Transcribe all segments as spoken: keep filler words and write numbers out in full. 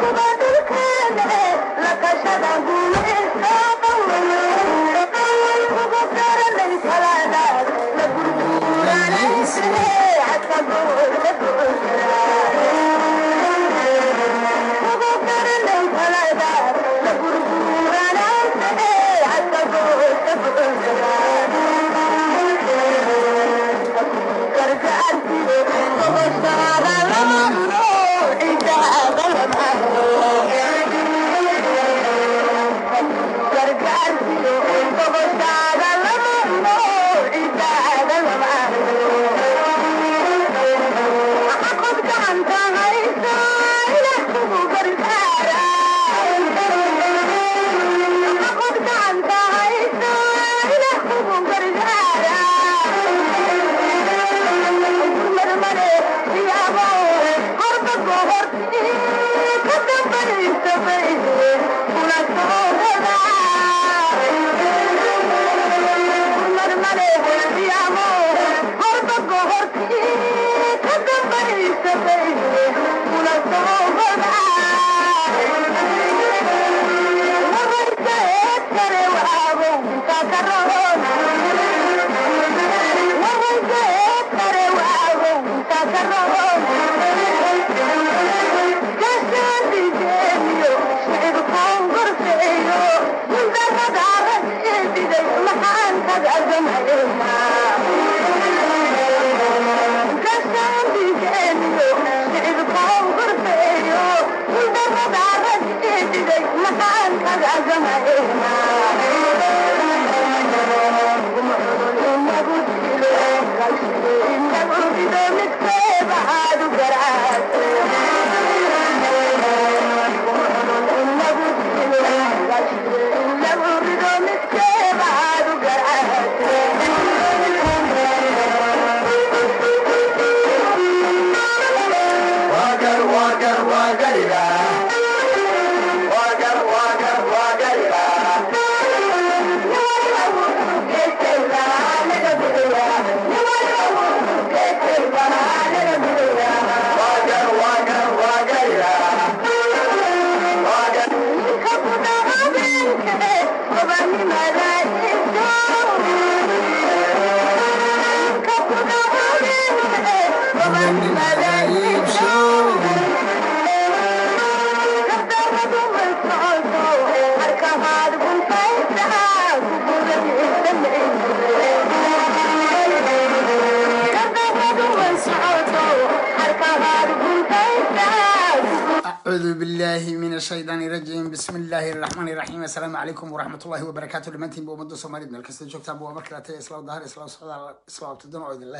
أعوذ بالله من الشيطان الرجيم بسم الله الرحمن الرحيم السلام عليكم ورحمة الله وبركاته لمنتين بومد الصومالي من الكسر جوكتا بوا مركلاتي إسلام ظهر إسلام صعد إسلام تدون عود الله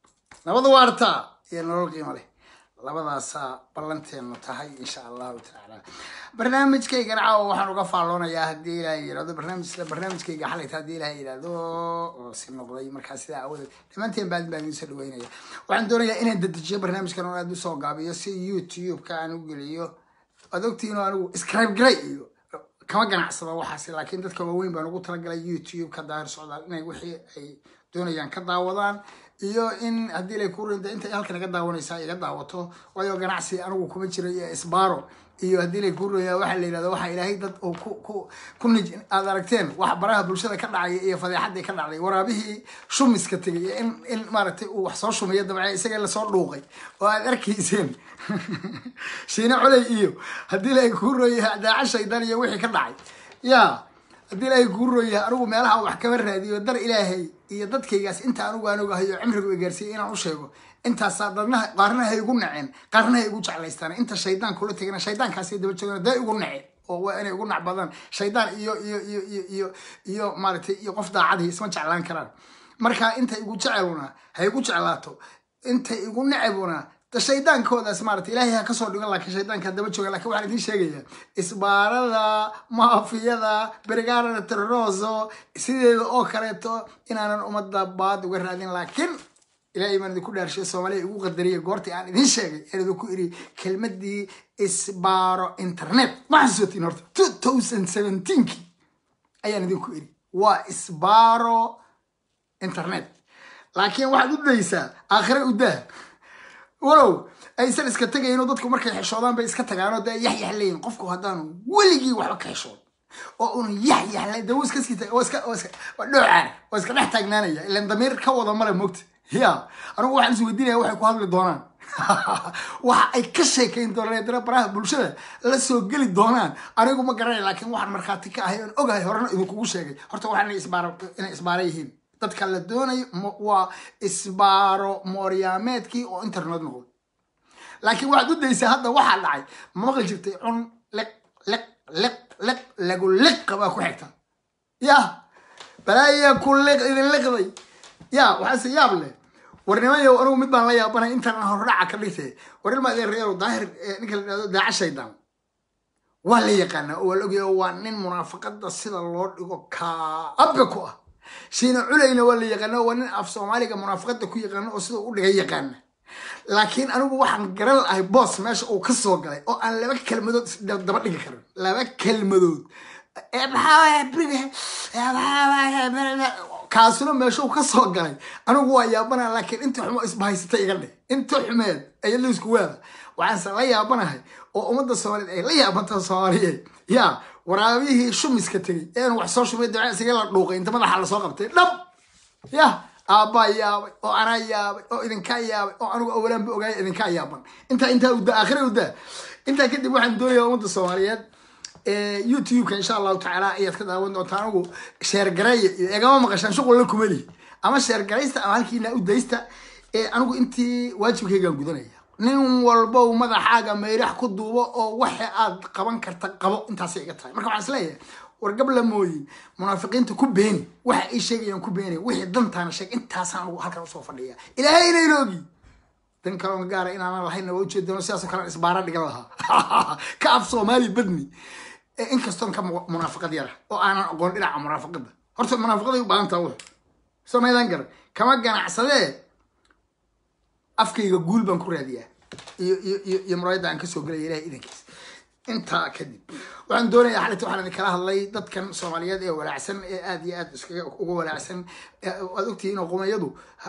نبض وارتا يا نور القيمة له لبضا سا بلنتين متهاي إن شاء الله تعالى برنامج كي جرعة وحنا قفالونا يا هدي لا يراد برنامج برنامج كي جحلي هدي لا يرادو سيم قضي مركز لا أول لمنتين بعد بعد يسلوين يا وعندنا إن دتجي برنامج كانوا يدو سوق قابي سي يوتيوب كانوا قليو أدوكتي إنه أنا سكرايب جري كما كان حصل وحصل لكن دتك وين بنقول ترى جري يوتيوب كدار سعودي إنه وحي أي دنيا كذا وضان iyo in hadii la ku rinda inta halkan naga daawanaysa iga daawato wayo ganacsi anigu kuma jiray isbaaro iyo hadii la ku rooyaa waxa la yiraahdo waxa ilaahay dad oo ku ku ku aad aragteen wax baraha bulshada ka dhacay iyo fadeexada ka dhacday waraabihii shumiska tagay in in maartay uu wax soo shumeeyo dabcan isaga la soo dhuuqay oo aad arkayseen shiina culay iyo hadii la ku rooyaa daaca shaydan iyo wixii ka dhacay yaa hadii la ku rooyaa anigu meelaha wax kama raadiyo dar ilaahay iyo dadkaygaas inta anigu anigu hayo cimrigu igaarsiin inaan u sheego inta saadana qaarna hay ugu naceen qaarna hay ugu jeclaystaan inta shaydaan kula tagana shaydaankaasi daba joogana day ugu naceen oo waa inay ugu nac badan shaydaan iyo iyo iyo iyo iyo maartay iyo qof daacad isma jeclaan karaan marka inta igu jeceluna hay ugu jeclaato inta igu nacabuna shaydaan koodaas maartay ilaahay ha ka soo dhigo laakiin shaydaanka daba jooga laakiin waxa idin sheegaya isbaarada maafiyada bergaarada terrozo sideeda oo kaleeto inaanan umada baad uga raadin laakiin ilaahay man idin ku dhaarshay Soomaaliya ugu qadariye goortii aan idin sheegay inuu ku iri kelmadii isbaaro internet ma xasuutin horta twenty seventeen ayaan idin ku iri waa isbaaro internet laakiin waxa u daysaa aakhire u daa ولو ay san iska tagayeen dadku markay xishoodaan bay iska tagaan oo yah yah leeyin qofku hadaan waligi waxba ka xishood oo uu yah yah la dawo iska iska oo iska oo iska dhoocan oo iska dhex taagnaanaya ilaa damiir ka wada male moogta ya anigu waxaan is weydiinaya waxay ku hadli doonaan waxa ay ka sheekayn doonaan dara baraha bulshada la soo gali doonaan anigu ma garanay laakiin waxaan marxaati ka ahay oo ogahay horena idinku ugu sheegay horta waxaan isbaaro inay isbaaro yihiin dadka la doonayo waa isbaaro mooriyaameedkii oo internet noqday laakiin waxaad u daysaa hadda waxaa dhacay ma maqli jirtay cun liq liq liq liq lagu liq baa ku xigta ya balaaya ku liq idin liqday ya waxaa si yaab leh warnimayo anigu mid baan la yaabanay intaan hordhaca ka dhigtay war ilma adeer reero daahir ninka la yiraahdo daaca shaydaan waa la yaqaana oo la ogayo waa nin munaafaqada sida loo dhigo ka abba ku ah shiina culayna waa la yaqaana waa nin af Soomaaliga munaafaqada ku yaqaan oo sida u dhigay yaqaan laakiin anigu waxaan garan lahay boss meesha uu ka soo galay oo aan laba kelmadood daba dhigi karin laba kelmadood ee maxaa briga ee maxaa kaasuna meesha uu ka soo galay anigu waa yaabana laakiin inta xumo isbahaysatay iga dhig inta xumeed ay la isku weeda waxaan la yaabanahay oo umada Soomaaliyeed ay la yaabanta Soomaaliyeed ya waraabihii shumiska tagay ee wax soo shumay dacay isaga la dhuuqay inta madaxa la soo qabtay dhab ya aabba yaabay oo ana yaabay oo idinka yaabay oo anigu awalan ba ogaay idinka yaaban inta inta u da aakhire u da inta kadib waxaan doonayaa umada Soomaaliyeed ee YouTube ka insha Allah ta'ala ayad ka daawan doontaan ugu share garay igama maqashan shuqul la kumali ama share garaysta ama halkiina u daysta ee anigu intii waajibkayga gudanaya nin walba uu madaxaaga meerax ku duubo oo waxa aad qaban karta qabo intaas iga tahay marka waxaan isleeyahay war gabla mooyin munaafiqiinta ku beeni waxa ay sheegayaan ku beeni wixii dantaana sheeg intaas aan halka soo fadhiya ilaahay inay loogi dan kale gaar ah inaan lahayn oo jeedano siyaasad kale isbaara dhigan lahaa ka af Soomaali badni in kastan ka munaafiqad yar oo aan aqoon dhinaca munaafiqada horta munaafiqada u baahan tahay Soomaalidan gar kama ganacsadee afkayga guul baan ku raadiyaa iyo iyo iyo muraayada aan ka soo galay ilaahay idinkiis inta kadib waxaan doonayaa xalinta waxaan kala hadlay dadkan Soomaaliyeed ee walaacsan ee aad iyo aad iskaga ugu walaacsan aad ogtiin oo qomayadu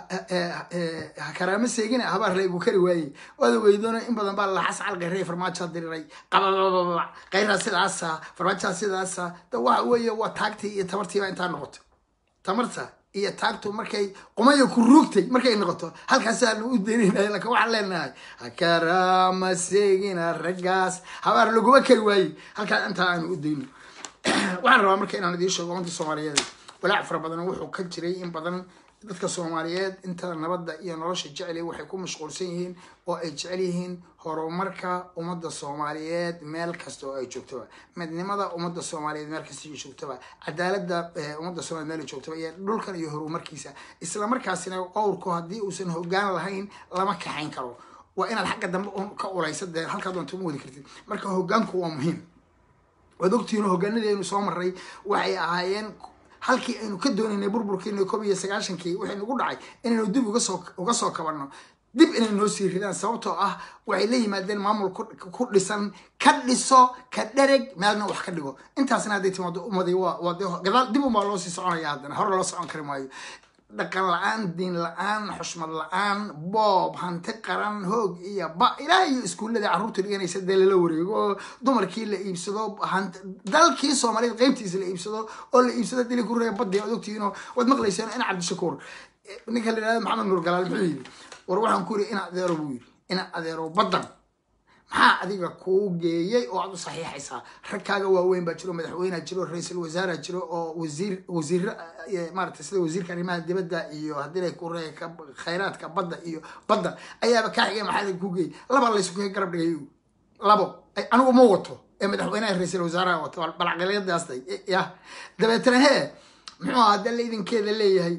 ha karaama seegina habar leeyahay kari waayay wada weydoona in badan baa la xascal gareey farmaajo diriray qababa qayra sidaas farmaajo sidaas ta waxa weeye waa taagtii iyo tamartiiba inta noqoto tamarta iyo taagtu markay qomayo ku ruugtay markay noqoto halkaas aan u deynay laakiin waxa leenahay ha karaama seegina ragaas habar lagu kari waayay halka inta aan u deynay waxaan rabaa markay inaan idin sheego inta Soomaaliyeed walaac fara badan wuxuu ka jiray in badan dadka Soomaaliyeed inta nabadda iyo nolosha jecel waxay ku mashquulsan yihiin oo ay jecel yihiin horumarka umada Soomaaliyeed meel kasta oo ay joogto midnimada umada Soomaaliyeed meel kasta oo joogto cadaaladda umada Soomaaliyeed meel joogto iyo dhulkan iyo horumarkiisa isla markaasina qowrku hadii uusan hoggaan lahayn lama kaxayn karo waa inaad xaq dambe ka ulaysid halka doonto moodi kartid marka hoggaanku waa muhiim wadogtiina hoggaanadeenu soo maray waxay ahaayeen halkii aynu ka doonaynay burburkiina koob iyo sagaashan-kii waxay nagu dhacay inaynu dib uga soo uga soo kabanno dib inay noo sii ridaan sababtoo ah waxay la yimaadeen maamul ku dhisan ka dhiso ka dhereg meelna wax ka dhigo intaasna hadday timaado ummadii waa waa gadaal dib uma loo sii soconaya haddana hore loo socon kari maayo dhaqan la-aan diin la-aan xushmad la-aan boob hanti qaran hoog iyo ba ilaa iyo iskuullada carruurta dhiganaysa dee lala wareego dumarkii la iibsado dalkii Soomaaliyeed qaybtiisa la iibsado oo la iibsado dili ku reeb badii aad ogtiino wad maqlayseen in Cabdishakuur ninka la yiraahdo Maxamed Nuur Galaal muxuu yiri war waxaan ku yiri in adeero buu yiri in adeero badan maxaa adiga ku geeyay oo aad u saxiixaysaa ragkaaga waaweyn baa jiro madaxweyne jiro ra'iisul wasaare jiro oo wasiir wasiir maartay sida wasiirka arrimaha dibadda iyo hadii ay ku reeyka khayraadka badda iyo badda ayaaba ka xigay maxaa ku geeyay laba la isku garab dhigay labo anigu ma wato ee madaxweynaha ra'iisul wasaare wato balaqaleedaastay ya dabeetana hee muxuu ahaa dal idinkeeda leeyahay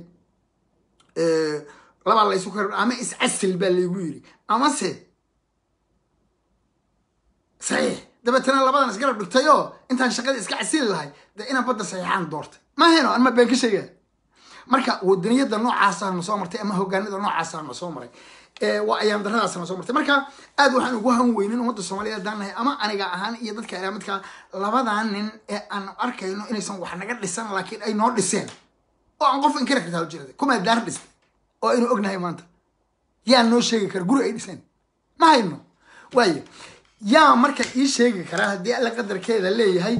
ee laba la isku garab ama is asil baa leeyahay yiri ama se صحيح دبتنا لبادنا اسقرب دغتايو intaan shaqada iska casil lahay da ina badda saxiixan doortay ma heeno aan ma been ka sheegay marka wadaniyada noocaas ah soo martay ama hoggaanada noocaas ah soo maray ee waa ayaan daradaas soo martay marka aad waxaan ugu han weynin umada Soomaaliyeed daanahay ama aniga ahaan iyo dadka ilaamadka labadan nin ee aan arkayno inaysan wax naga dhisan laakiin ay noo dhiseen oo aan qof inkira kartaa jirada kuma daar dhistay oo inuu ognahay maanta yaa noo sheegi kar guri ay dhiseen ما هينو واي يا مركا إيش هيك كراه دي على قدر كذا اللي هي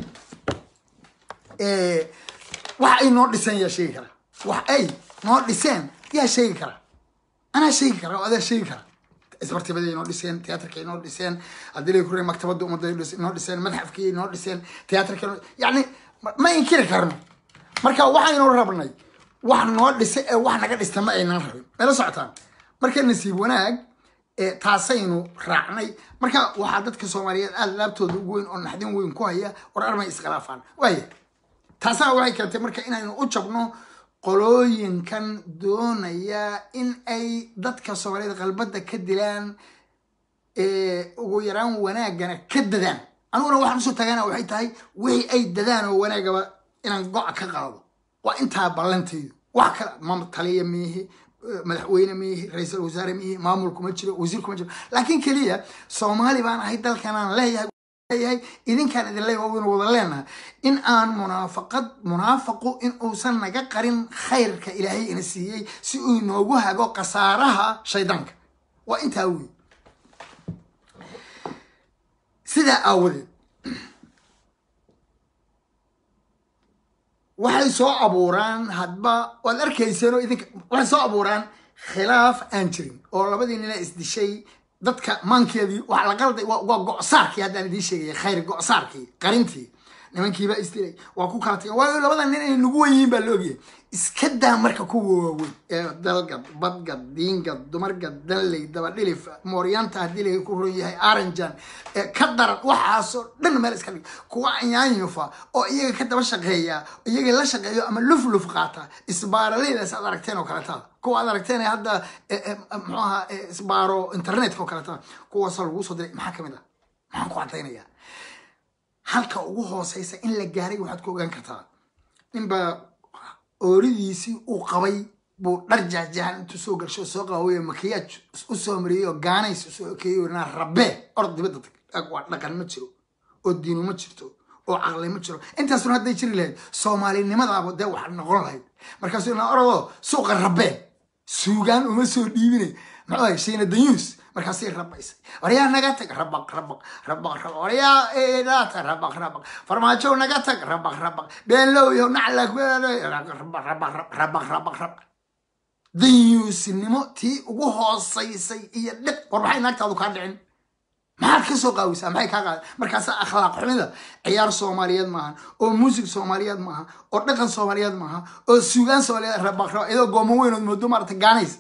إيه واحد أي نوع لسان يا شيء كراه واحد أي نوع لسان يا شيء كراه أنا شيء كراه وهذا شيء كراه اسبرتي بدي نوع لسان تياتر كي نوع لسان أدري يكون مكتبة دوم ده نوع لسان متحف كي نوع لسان تياتر كي يعني ما ينكر كرنا مركا واحد نوع ربنا واحد نوع لسان واحد نقدر استمع إن نرى ما لا سعتان مركا نسيب وناك taasaynu raacnay marka waxa dadka Soomaaliyeed aad laabtooda ugu weyn oo naxdin weyn ku haya war armay iskhilaafaan way taasa waxay keentay marka inaynu u jabno qolooyinkan doonaya in ay dadka Soomaaliyeed qalbada ka dilaan ee ugu yaraan wanaagana ka dadaan anuguna waxaan soo tagana waxay tahay wixii ay dadaan oo wanaagaba inaan go'a ka qaado waa inta ballantii wax kale ma taliya mihi madaxweyne mihi ra'iisul wasaare mihi maamulku ma jiro wasiirku ma jiro laakiin kaliya Soomaali baan ahay dalkan aan leeyahay leeyahay idinkaan idin leeyahay oo wada leenahay in aan munaafaqad munaafaqo in uusan naga qarin khayrka ilaahay ina siiyay si uu inoogu hago qasaaraha shaydaanka waa inta weey sida awgeed waxay soo abuuraan hadba wad arkayseen oo idinka waxay soo abuuraan khilaaf aan jirin oo labadii nin is dishay dadka maankeedii wax la qalday waa go'saarkii hadaan idin sheegay khayr go'saarkii qarintii nimankiiba istilay waa ku kala tagay waa labada nin ay nagu weeyeen baa loogiye iska daa marka ku waaweyn ee dalga badga diinga dumarga dalay daba dhilif mooriyanta hadii ay ku roon yahay aranjan ka daran waxaas oo dhan meel iska dhig kuwa yaanyufa oo iyaga ka daba shaqeeya iyaga la shaqeeyo ama luf luf qaata isbaaraleeda saad aragteen oo kala taa kuwa aad aragteen hadda maxaa isbaaro internet ko kala taa kuwa soo lagu soo diray maxaa kamid ah maxaan ku cadeynayaa halka ugu hooseysa in la gaaray waxaad ku ogaan kartaa inba ooridiisi uu qabay buu dharjaajahan intuu soo galsho soo qaaway makiyaaj u soo mariyo gaanays soo keeyona rabbe ord dibadda tag waa dhaqan ma jiro oo diin ma jirto oo aqli ma jiro intaas una haday jiri lahayd Soomaalinimada de wax noqon lahayd markaas ina orado suuqa rabbe suugaan uma soo dhiibinay maxay sheena danyus markaas ay rabaysay wariya naga tag rabaq rabaq rabaq wariya ee laata rabaq rabaq farmaajo naga tag rabaq rabaq been loo iyo nacla rabaq rabaq rabaq rabaq rabaq danyus nimo ti ugu hooseysay iyo dhib war waxay naagtaadu ka dhicin maxaad ka soo qaawisa maxay ka qaad markaas akhlaaq xumida ciyaar Soomaaliyeed maaha oo music Soomaaliyeed maaha oo dhaqan Soomaaliyeed maaha oo suugaan Soomaaliyeed rabaq rabaq ido goomo weyn oo muddo marta gaanays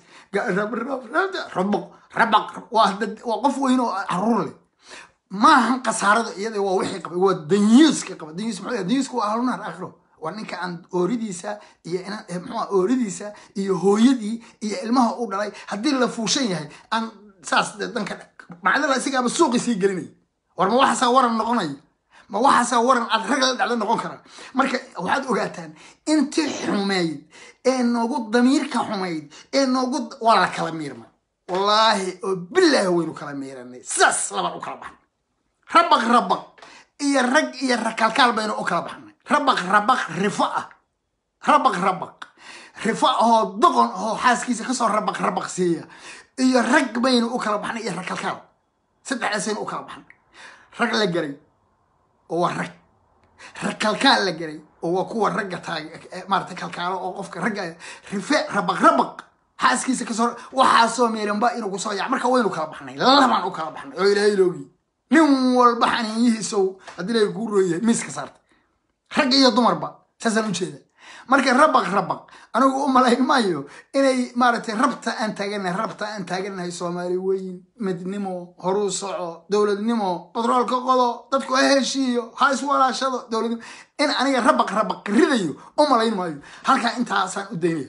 rabaq rabaq waa qof weyn oo caruur leh ma han qasaarada iyada waa wixii qabay waa danyuska qabay danyus maxay danyusku waa haluna aakhiro waa ninka aan ooridiisa iyo inaan maxaa ooridiisa iyo hooyadii iyo ilmaha u dhalay hadii la fuushan yahay aan saas danka macdala isiga suuqi si gelinay war ma waxa waran noqonay ma waxa waran aad rag la dhacdo noqon kara marka waxaad ogaataan intii xumeeyay ee noogu damiirka xumeeyay ee noogu wala kala miirma wallahi billahi waynu kala miiranay saas laba u kala baxnay rabaq rabaq iyo rag iyo rakalkal baynu u kala baxnay rabaq rabaq rifaa rabaq rabaq rifaa oo doqon oo xaaskiisa ka soo rabaq rabaq siiya iyo rag baynu u kala baxnay iyo rakalkal saddex aynu u kala baxnay rag la garay oo rag rakalkal la garay oo kuwa ragga taag maarta kalkaalo oo qofka ragga rifaa rabaq rabaq xaaskiisa ka soo waxa soo meeranba inuu ku soo yac marka waynu kala baxnay laban u kala baxnay oo ilaahay loogi nin walba xaniyihiiso hadii ay ku rooyay miiska saartay rag iyo dumarba saasan u jeeda marka rabaq rabaq anigu u malayn maayo inay maartay rabta aan taaganahay rabta aan taaganahay Soomaali weyn midnimo horu soco dawladnimo batroolka qodo dadku ay heshiiyo ha iswalaashado dawladnimo in aniga rabaq rabaq ridayo u malayn maayo halka intaasaan u daynay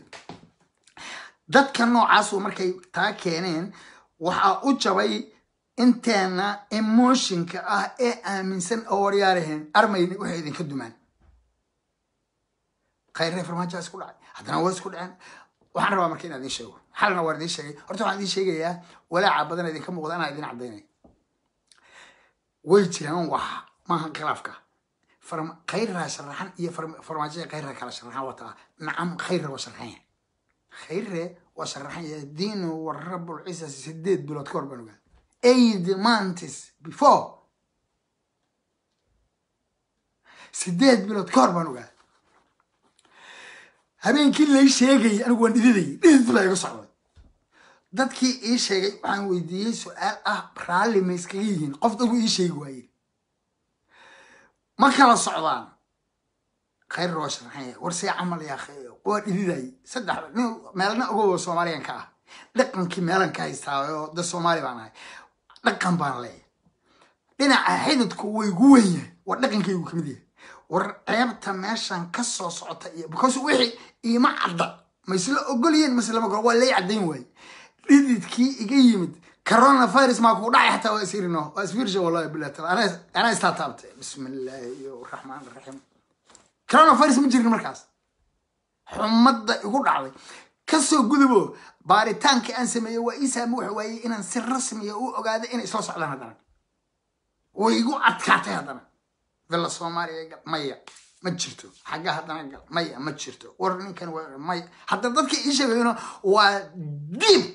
dadka noocaas oo markay taa keeneen waxa u jabay inteena emotionka ah ee aaminsan oo waryaareen armayni waxay idin ka dumaan khayr farmaajo isku dhacay hadana waa isku dhaceen waxaan rabaa markii inaad idin sheego xalna waa idin sheegay horta waxaan idin sheegayaa walaaca badan idin ka muuqda ana idin cadeynay way jiraan wax ma han khilaafka farma khayr sharaxan iyo farmaajo khayr kala sharaxan wata nacam khayr wa sharaxan خير وشرحان الدين والرب العزة سديد بلاد كوربانوغا eight months before sideed bilood ka hor baan ogaa habeenkii la sheegay anigu waan dhididay dhidid baa iga socday dadkii ii sheegay waxaan weydiiyey su'aal ah raalli ma iskaga yihiin qof dadku ii sheegi waayey ma kala socdaan khayr roosh raxay warsay camal yaa khayr waa dhididay saddex meelna ugu Soomaaliyan ka ah dhaqankii meelan ka haystaa oo dad Soomaali baan ahay dhaqan baan leeyahay dhinaca xididku way ugu weyn waa dhaqankaygu kamid yahay war ceebta meeshan ka soo socota iyo because wixii iima cadda ma isla ogoliyeen masla ma waa leey cadeyn way dhididkii iga yimid coronavirus ma ku dhacay xataa waa isirino waa isfiirsha wallahi billaah ana ana istaataabtay bismillaahi rahmaani rahiim coronavirus ma jirin markaas xumadda igu dhacday kasoo gudubo baaritaanka aan sameeyay waa isaama wax waayay inaan si rasmi ah u ogaado in isla socdaan hadana way igu adkaatay hadana villa Soomaaliya maya ma jirto xaga hadana gal maya ma jirto war ninkan waa may hadda dadka ii sheegayno waa dib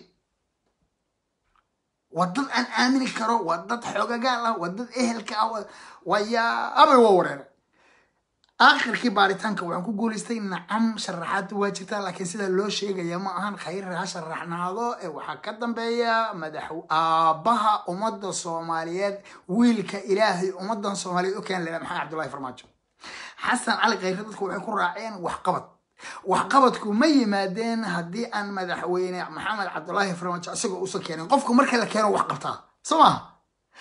wadad aan aamini karo wadad xogagaal ah wadad ehelka ah waya abay waa wareer آخر باريتانك وعن كقول استينا عم شرحات واجتها لكن سيدا لو شيء يا ما أهان خير شرحنا هذا وحكتم بيا مدحو آبها أمد الصوماليات ويلك إلهي أمد الصوماليات وكان لنا محمد عبد الله فرماجو حسن على غيرتك ويكون راعين وحقبت وحقبتكم مي مادين هدي أن مدحوين محمد عبد الله فرماجو أسقوا أسكين قفكم مركز كانوا وحقبتها سما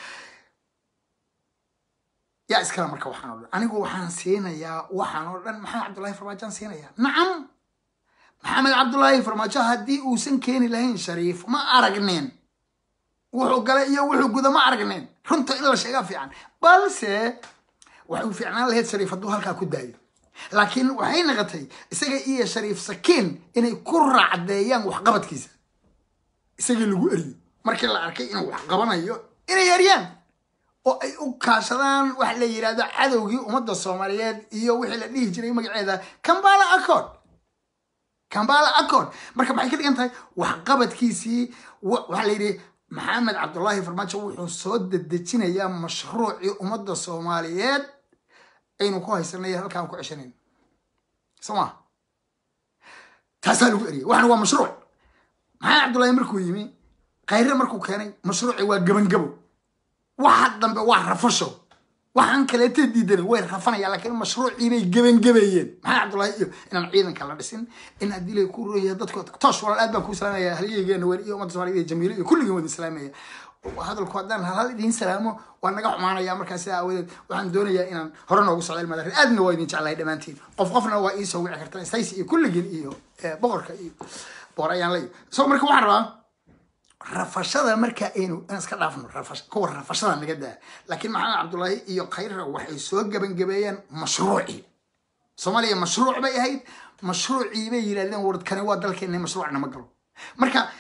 يا إسكال مركب وحنا أنا جو وحنا سينا يا وحنا لأن محمد عبد الله فرماجان سينا يا نعم محمد عبد الله فرماجان هدي وسن كين لهين شريف ما أرجنين وحو قال يا وحو جذا ما أرجنين رنت إلا شيء في عن بس وحو في عنا لهيت شريف الدوها ككوداي لكن وحين غتي إسقى إيه شريف سكين إنه كرة عديان وحقبت كيسة إسقى اللي قري مركل العركي إنه وحقبنا يو إنه يريان oo ay u kaashadaan wax la yiraahdo cadawgii umada Soomaaliyeed iyo wixii la dhihi jiray magaceeda Kampala Accord Kampala Accord marka maxay ka dhigan tahay wax qabadkiisii waxa la yiri Maxamed Cabdullaahi Farmaajo wuxuu soo dadejinayaa mashruuci umada Soomaaliyeed aynu ku haysanay halkaan ku ceshaneen Soma taasal ugu eriyay waxana waa mashruuc Maxamed Cabdullaahi markuu yimi qayr markuu keenay mashruuci waa gaban gabo واحد دم واحد رفشوا واحد كله تديدنا وين رفنا لكن مشروع إني جبن جبين ما عبد الله إيه إن عيدا كلا بسين إن أديله يكون يدك تاش ولا الأدب كوس سلامية هل يجي نور يوم تزوري جميل كل يوم سلامية وهذا القدام هل دين سلامه وأنا قاعد معنا يا مركز أود وعندنا يا إن هرنا وصل المدرسة أدنى وين إن شاء الله دمانتين قف قفنا وإيس وعكرتنا سايس كل جيل إيه بقرك إيه بقريان لي سو مركب وعرا رفشة مركا إنه أنا سكت عفنو رفش كور رفشة اللي جدا لكن محمد عبد الله إيو خير وحي سوق جبن جبيان مشروعي صوماليا مشروع بقى هيد مشروعي بقى لأن ورد كان يواد ذلك إنه مشروعنا مقلو مركا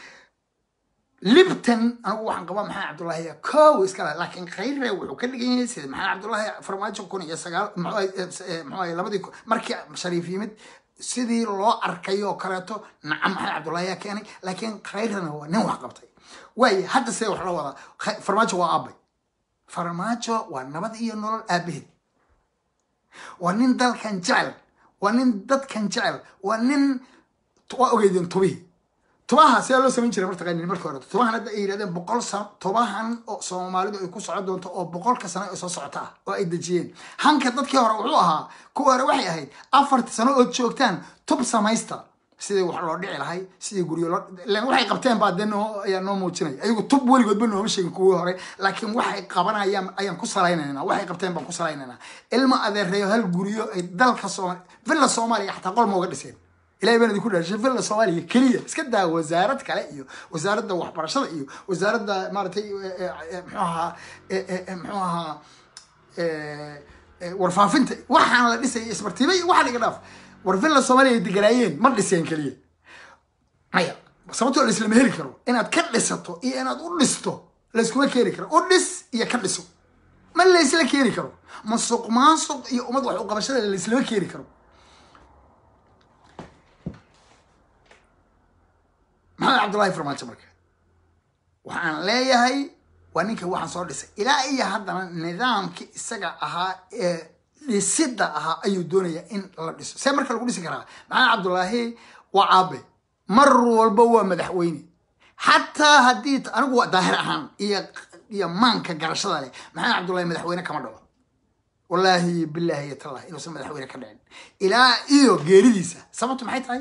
لبتن أنا وحن قبام محمد عبد الله هي كويس كلا لكن خير وكل جيني سيد محمد عبد الله فرماجو كون يسقى معاي معاي لبدي مركا شريف يمد سيدي لو أركيو كراتو نعم محمد عبد الله كاني لكن خيرنا هو نوع قبطي واي حتى سيد وحلا وضع فرماجو وأبي فرماجو والنبض إيه نور أبيه ونين دل كان جعل ونين دد كان جعل ونين توا أجدين طبيه طبعاً سيالو سمين شري مرت غني مرت كورة طبعاً هذا إيه هذا بقول سام طبعاً سومالي ده يكون صعد وانت أو بقول كسنة أساس صعدها وإدجين هم كذا كهرا وعوها كهرا وحي هاي أفرت سنة أتشوكتان توب سمايستا سيدي وحلا رجع لهاي سيدي يقولوا لأن وحي قبتين بعد إنه يا نوم وتشني أيوة توب ولي قد بنو مش كهرا لكن وحي قبنا أيام أيام كسريننا وحي قبتين بكسريننا إلما أذا ريو هالجوريو دل كسومالي فيلا سومالي حتى قول موجودين إلى بين ذكور الشيء في الصومالي كلية سكتها وزارة كلايو وزارة ده وحبرشة إيو وزارة ده مارتي محوها محوها ورفافنت واحد على لسه اسمرتيبي واحد يقدر ورفيلا الصومالي دقرايين ما لسه كلية هيا صمتوا الإسلام هيركرو إن أتكلسته إيه أنا أقول لسته لسكوا كيركرو أقول لس يكلسوا ما اللي يسلا كيركرو ما السوق ما السوق يوم أضوح وقبشة الإسلام كيركرو محمد عبد الله فرماجو مركا waxaan leeyahay وانك واحد صار لسه إلى أي هذا النظام كي سجع أها لسدة أها أي دنيا إن الله لسه سامر كل قولي سكرها مع عبد الله وعابي مروا والبوا مدحويني حتى هديت أنا قوة ظاهر أهم يا يا مانك جرش ذلك مع عبد الله مدحوينه كمان دوا والله بالله يتالله إنه سمى مدحوينه كمان إلى إيو جريديسة سمعتوا معي تاي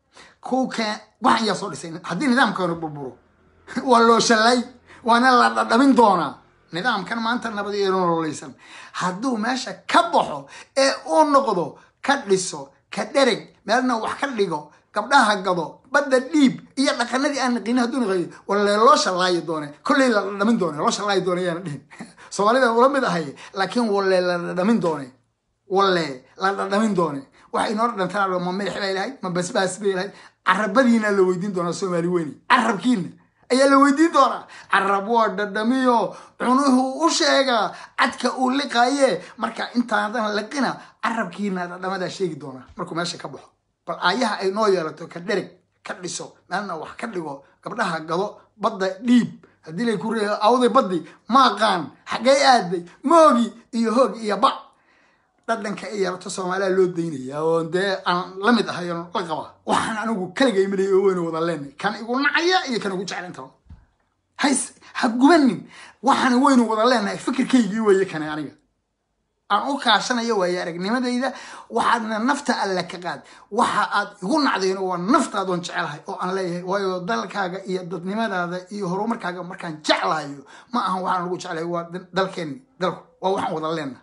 كوكا واحد يصور لسه هدي نظام كانوا ببرو والله شلي وانا لا من دونا نظام كان ما انت نبدي يرون ليسن هادو ماشا كبخو اي او نقدو كدلسو كدرج مالنا wax ka dhigo gabdhaha gado bada dhiib iyo dhaqanadii aan qeyn haduu naqay wala loo shalay doone kulli la dhamin doone loo shalay doone yaan dhihin Soomaalida wala mid ahay laakiin wala la dhamin doone wala la dhamin doone waxa inoo dhantaan ma madax ilaahay ma basbaas ilaahay arabadiina la weydiin doona Soomaali weyni arabkiina ayaa la weydiin doona arab waa dhadhamiyo cunuhu u sheega cadka uu liqaaye marka intaadan laqina arabkiina dhadhamada sheegi doona markuu meesha ka baxo bal ayaha ay noo yeelato ka dherig ka dhiso meelna wax ka dhigo gabdhaha gado badda dhiib hadii lay ku reeyo awday baddi ma aqaan xagee aaday moogi iyo hoog iyo ba dadlanka ay yarto Soomaaliya loo deynaya oo dee aan la mid ahayn la qaba waxaan anigu kaligay milay oo weyn wada leenay kan igu nacaya iyo kan igu jecel inta hays ha gubanin waxaan weyn wada leenay fikirkaygii weeye kan aniga aan u kaashanayo way aragnimadayda waxaadna nafta alla ka qaad waxa aad igu nacdeen oo naftaada oo jecelahay oo aan leeyahay waayo dalkaaga iyo dadnimadaada iyo horumarkaaga markaan jecelahay ma ahan waxaan lagu jecelahay waa dalkeeni dalku waa waxaan wada leenay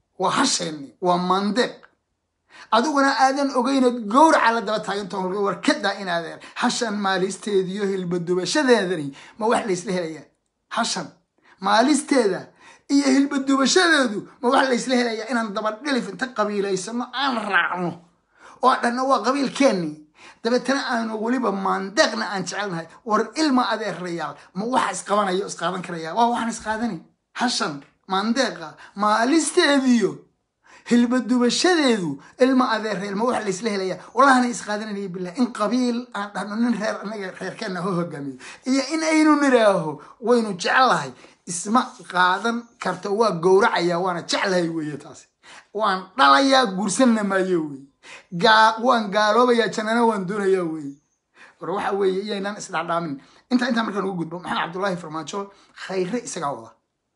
وحشني ومندق أدونا آذن أجينا جور على دبت هاي أنتم الجور كده إن هذا حشن ما ليستديو هي البدوبة شذا هذري ما واحد ليسله هي حشن ما ليستدا إيه هي البدوبة شذا ذو ما واحد ليسله هي إن الدبر قلي في قبيلة يسمى أنا رعنه وأنا هو قبيل كني دبتنا أنا وليبا مندقنا أن تعلمها والإلما هذا الرجال ما واحد قوانا يسقاطن كريا وواحد يسقاطني حشن مندقة ما ليستديو هالبدو بشديدو الما أذير الما واحد ليسله ليا والله أنا إسقاطنا لي بالله إن قبيل أنا ننهر أنا خير كنا هو جميل إيه إن أينو نراه وينو جعلها اسمع قادم كرتوا جورع يا وانا جعلها ويتاسي وان طلعيا جورسنا ما يوي جا وان قالوا بيا كنا وان دون يوي روح ويا ينام استعدامين أنت أنت مركز وجود محمد عبد الله فرمانشو خير رئيس جوله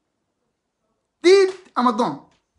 ديد أمدون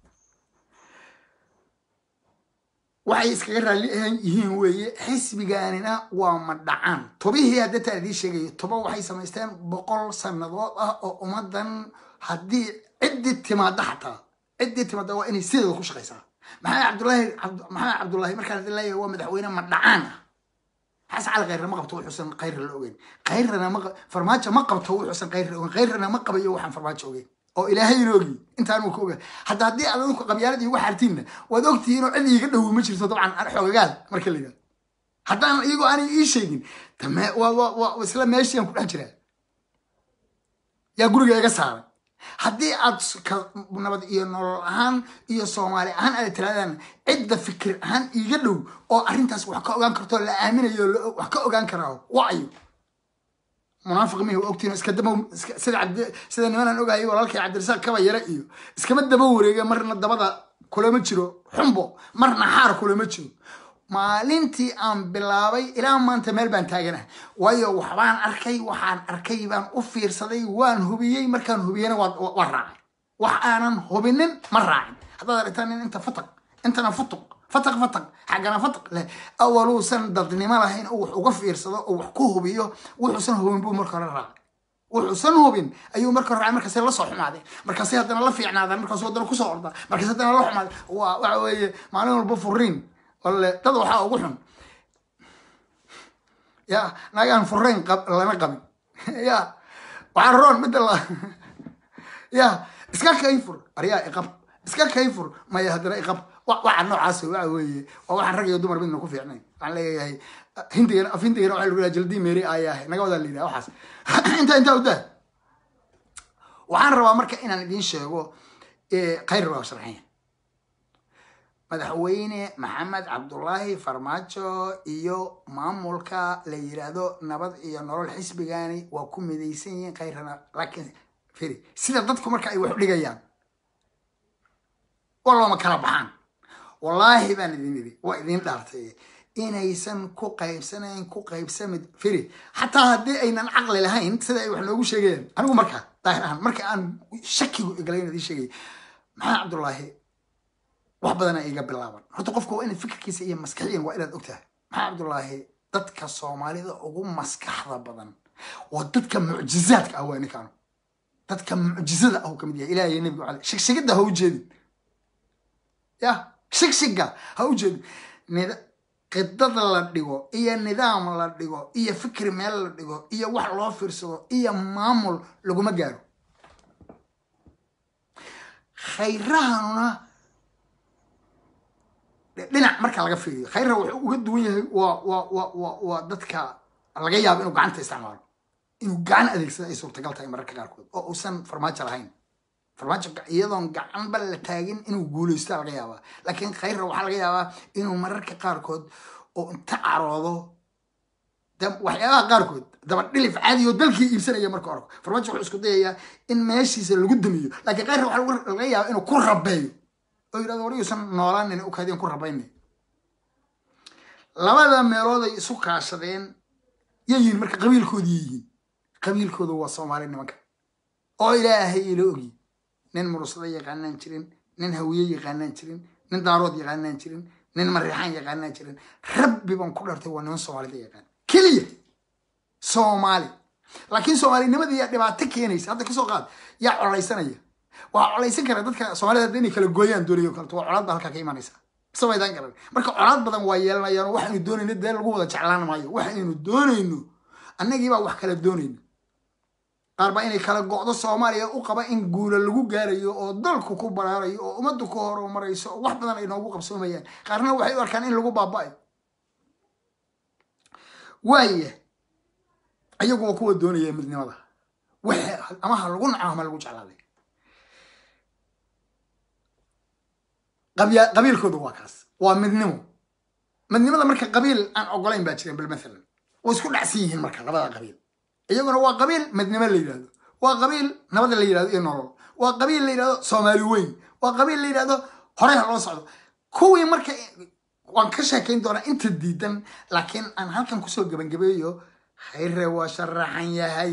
waxay iskaga raaliyahan yihiin weeye xisbigaanina waa madacaan tobihi hadda taadii sheegay toba waxay sameysteen boqol sanadood ah oo umadan hadii cidi timaada xataa cidi timaada waa inay sidoo ku shaqeysaa maxay abdullaahi maxay abdullaahi markaa leeyahay waa madaxweyne madacaan xas cali khayr ma qabto wuxuusan khayr la ogeyn khayrna ma farmaajo ma qabto wuxuusan khayr la ogeyn khayrna ma qabayo waxaan farmaajo ogeyn oo ilaahay inoogi intaan uu ka ogaa hadda hadii aad ku qabyaaladii wax hartiina waad ogtiin oo cid iiga dhaw ma jirto dabcan aan xoogagaad marka la yiraahdo haddaan iyagu aan ii sheegin tama waa waa isla meeshii aan ku dhex jiraa yaa guriga iga saaray haddii aad nabad iyo nolol ahaan iyo Soomaali ahaan aad tiraadaan cidda fikir ahaan iiga dhaw oo arrintaas wax ka ogaan karto la aaminayo wax ka ogaan karaa waayo منافق ميه وقتين اسكدمو سيد عبد سيد نمان اوغاي ولالكي عبد الرزاق كبا يرا iyo iskama daba wareega marna dabada kula ma jiro xumbo marna xaar kula ma jiro maalintii aan bilaabay ilaa maanta meel baan taaganahay waayo waxbaan arkay waxaan arkay baan u fiirsaday waan hubiyay markaan hubiyana waa raacay wax aanan hubinin ma raacin hadda aragtaan inta fataq intana fataq فتق فتق حقنا فتق له أولو سن ضدني ما لهين أو وقف يرصد أو وحكوه بيه وحسن هو من بو مركز الرع وحسن هو بين أيوة مركز الرع مركز الله صح معده مركز هذا الله في عناده مركز هذا الله كسر ده مركز هذا الله معده وعوي معنا البفرين ولا تضوح وقولهم يا ناقان فرين قبل لا نقبل يا وعرون مثل الله يا إسكال كيفر أريا إقب إسكال كيفر ما يهدر إقب وعن نوع عسل وعوي وعن رجل دمر بيننا كوفي عنين على هي هندي أفندي روح الرجال جلدي ميري آياه نجود اللي ده وحاس أنت أنت وده وعن روا مركا إن الدين شيء خير روا شرحين مدحويني محمد عبد الله فرماجو إيو مامولكا ليرادو نبض إيو نور الحسب جاني وكم مديسين خيرنا لكن firi sida dadku marka ay wax dhigayaan والله ما كلا بحان والله بان idin وإذن dhaartay inaysan ku qaybsanayn ku qaybsamid firi hatta hadii aynan aqli lahayn sida ay wax loogu sheegeen anigu marka daahirahan marka aan shakigu igalayn idin sheegay maxaa Cabdullaahi wax badan ay iga bilaaban horta qofku waa in fikirkiisa iyo maskaxiyan waa inaad ogtahay maxaa Cabdullaahi dadka Soomaalida ugu maskaxda badan waa dadka mucjizaadka ah weyn kaano dadka mucjizada ah kamid yahay Ilaahay nabiga cali shigshigada ha u jeedin ya shigshigga ha u jeedin nida qidada la dhigo iyo nidaam la dhigo iyo fikir meel la dhigo iyo wax loo fiirsado iyo maamul laguma gaaro khayrahana dhinac marka laga fiiriyo khayraha wuxuu uga duwan yahay waa waa waa waa dadka laga yaabo inuu gacanta isticmaalo inuu gacan adeegsado ay suurtagal tahay mararka qaarkood oo uusan farmaajo lahayn farmaajo iyadoon gacan bal la taagin inuu guuleysto laga yaabaa laakiin khayraha waxaa laga yaabaa inuu mararka qaarkood oo inta caroodo waxyaabaha qaarkood daba dhilif caadi oo dalkii iibsanaya marka hore farmaajo wuxuu isku dayayaa in meeshiisa lagu damiyo laakiin khayraha waxaa laga yaabaa inuu ku rabeeyo oo yiraahdo wariyuusan noolaan u kaadeen ku rabaynay labada meelood ay isu kaashadeen yayin marka qabiilkoodii yihiin qabiilkooda waa Soomaali nimanka oo Ilaahay ila ogi nin murusada yaqaanaan jirin nin hawiye yaqaanaan jirin nin daarood yaqaanaan jirin nin mariixan yaqaanaan jirin rabbi baan ku dhartay waa niman Soomaali yaqaan kaliya Soomaali laakiin Soomaalinimadii yaa dhibaato keenaysa hadda ka soo qaad yaa colaysanaya waa colaysan kara dadka Soomaalida inay kala gooyaan dooriyo kale waa colaad halka ka imanaysa sameeyaan garan marka colaad badan waa yeelanayaan waxaanu doonayno deel lagu wada jeclaan maayo waxaanu doonayno annagii baa wax kala doonayno qarba inay kala go'do Soomaaliya u qaba in guula lagu gaarayo oo dalku ku baraarayo oo umadu ku horumarayso wax badan ay noogu qabsoomayaan qaarna waxay u arkaan in lagu baabay waaye ayagu kuwa doonaya midnimada waxa ama ha lagu nacaama lagu jeclaaday qabiil qabiilkoodu waa kaas waa midnimo midnimada marka qabiil aan ogolayn baa jireen bal mesela oo isku dhacsan yihiin marka labada qabiil iyaguna waa qabiil midnimo la yiraahdo waa qabiil nabad la yiraahdo iyo nolol waa qabiil la yiraahdo Soomaali weyn waa qabiil la yiraahdo hore loo socdo kuwii marka waan ka sheekayn doonaa inta diidan laakiin aan halkan ku soo gabagabeeyo khayre waa sharaxan yahay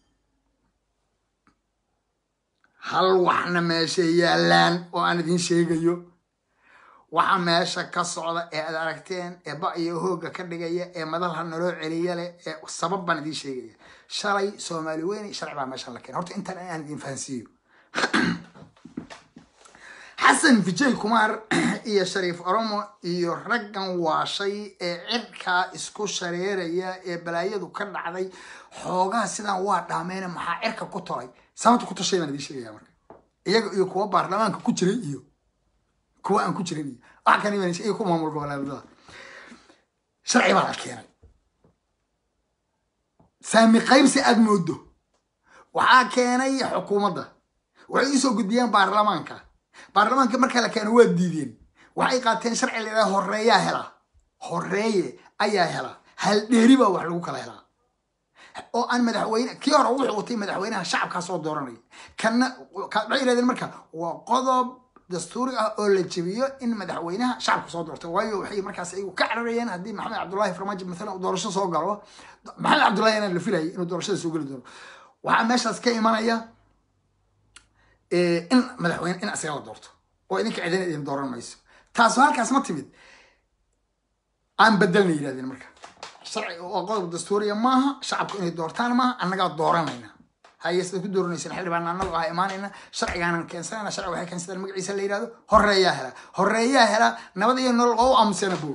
hal waxna meesha yaalaan oo aan idin sheegayo waxa meesha ka socda ee aad aragteen ee ba iyo hooga ka dhigaya ee madalha naloo celiya leh ee sabab baan idin sheegaya shalay Soomaali weyn sharci baa meesha la keenay horta inta aan idin fahansiyo Xasan Vijay Kumar iyo Shariif Oromo iyo raggan waashay ee cirka isku shareeraya ee balaayadu ka dhacday xoogaa sidaan waa dhaameen maxaa cirka ku tolay sababta ku tashay baan idin sheegaya marka iyaga iyo kuwa baarlamaanka ku jiray iyo kuwa aan ku jirin waxa kan iman ay ku maamul goboleedyada sharci baa la keenay saami qaybsi aad moodo waxa keenay xukuumadda waxay soo gudbiyeen baarlamaanka baarlamaanka marka la keenay waa diideen waxay qaateen sharci la horeeya hela horeeye ayaa hela hal dheeri baa wax lagu kala helaa oo aan madaxweyne kii hore wuxuu watay madaxweynaha shacabka soo dooranay kana ka dhayradeen marka waa qodob dastuuri ah oo la jabiyo in madaxweynaha shacabka soo doorto waayo waxay markaas ay ka cararayeen hadii Maxamed Cabdullaahi Farmaajo mesela uu doorasho soo galo Maxamed Cabdullaahi inaan la filayay inuu doorashada soo gali doono waxa meeshaas ka imanaya ee in madaxweyne in asaga la doorto oo idinka ciidan idin dooran mayso taas halkaas ma timid aan bedelna yiraahdeen marka sharci oo qodob dastuuri maaha shacabku inay doortaan maaha annaga dooranayna hay'ad ku dooranaysan xildhibaan annagu ah imaanayna sharcigan keensanana sharci waxay keensadaan magaciisa la yiraahdo horeeyaa hela horeeyaa hela nabad iyo nolol oo amsana buu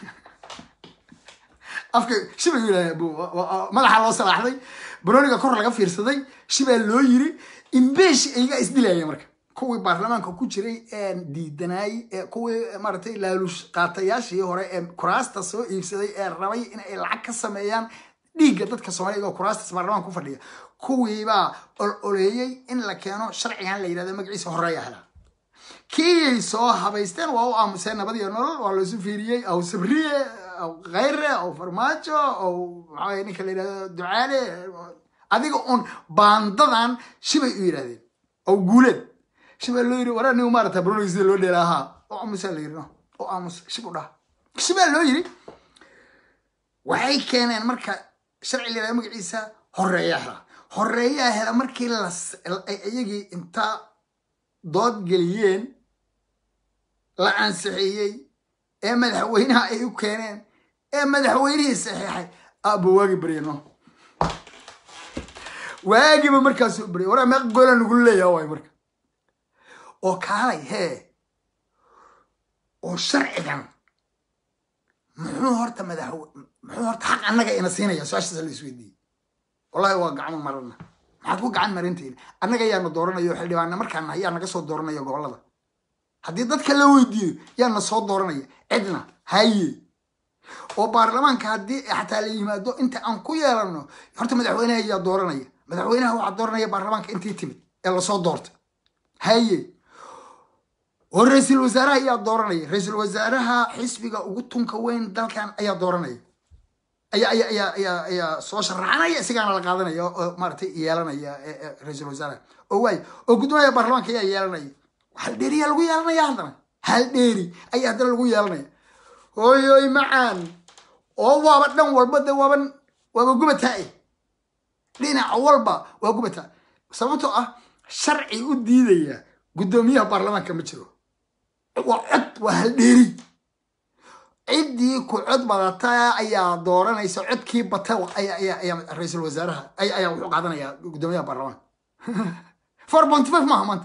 afka shibay yiraahdo buu madaxa loo salaaxday baroniga kor laga fiirsaday shibay loo yiri imbeesh iyaga isdilayay marka kuwii baarlamaanka ku jiray ee diidanay ee kuwii maartay laalush qaatayaashii hore ee kuraasta soo iibsaday ee rabay in ay lacag ka sameeyaan dhiigga dadka Soomaaliyeed oo kuraasta baarlamaanka ku fadhiya kuwii baa oleeyay in la keeno sharcigan la yiraahdo magaciisa horeeyaa hela kii soo habaysteen waa u aamuseen nabad iyo nolol waa loo soo fiiriyay aw sabriye aw khayre aw farmaajo aw maxay ninka la yiraahdo ducaale adiga on baandadan shibay u yiraahdeen oo guuleed shibay loo yiri warani u maarta Bruno sida loo dheelaaha oo amusa la yirno oo amus shibu dhaa shibay loo yiri waxay keeneen marka sharci leeyahay magaciisa horeeyaha horeeyaha markii la ayagii inta dood geliyeen la ansixiyay ee madaxweynaha ay u keeneen ee madaxweynihii saxiixay aba waagi barino waagi ma markaas u bari wara ma golan ugu leeyahay way marka oo kaalay hee oo sharcigan muxuu horta madaxweyne muxuu horta xaq annaga ina siinaya su'aasha la isweydiiyay wallahi waa gacan marna maxaad ku gacan marintiin annaga yaana dooranayo xildhibaanna markaan ayaa naga soo dooranayo gobolada haddii dadka la weydiiyo yaana soo dooranaya cidna haye oo baarlamaanka haddii xataa la yimaado inta aan ku yeelano horta madaxweynaha ayaa dooranaya madaxweynaha waxaa dooranaya baarlamaanka intii timid ee lasoo doortay haye oo ra'iisul wasaaraha ayaa dooranaya ra'iisul wasaaraha xisbiga ugu tunka weyn dalkan ayaa dooranaya ayaa ayaa ayaa ayaa ayaa soo sharaxanaya isigaana la qaadanaya oo maartay yeelanaya ra'iisul wasaaraha oo way oo gudoomiyaha baarlamaanka ayaa yeelanaya hal dheeri ayaa lagu yeelanaya haddana hal dheeri ayaa haddana lagu yeelanaya hooyoy macaan oo waaba dhan walba de waaban waaba gubataa dhinac walba waa gubataa sababtoo ah sharci u diidaya gudoomiyaha baarlamaanka ma jiro waa cod waa hal dheeri ciddii ku cod badata ayaa dooranaysa codkii bata ayaa ayaa ayaa ra'iisul wasaaraha ayaa ayaa wuxuu qaadanayaa gudoomiyaha baarlamaanka four point five maaha maanta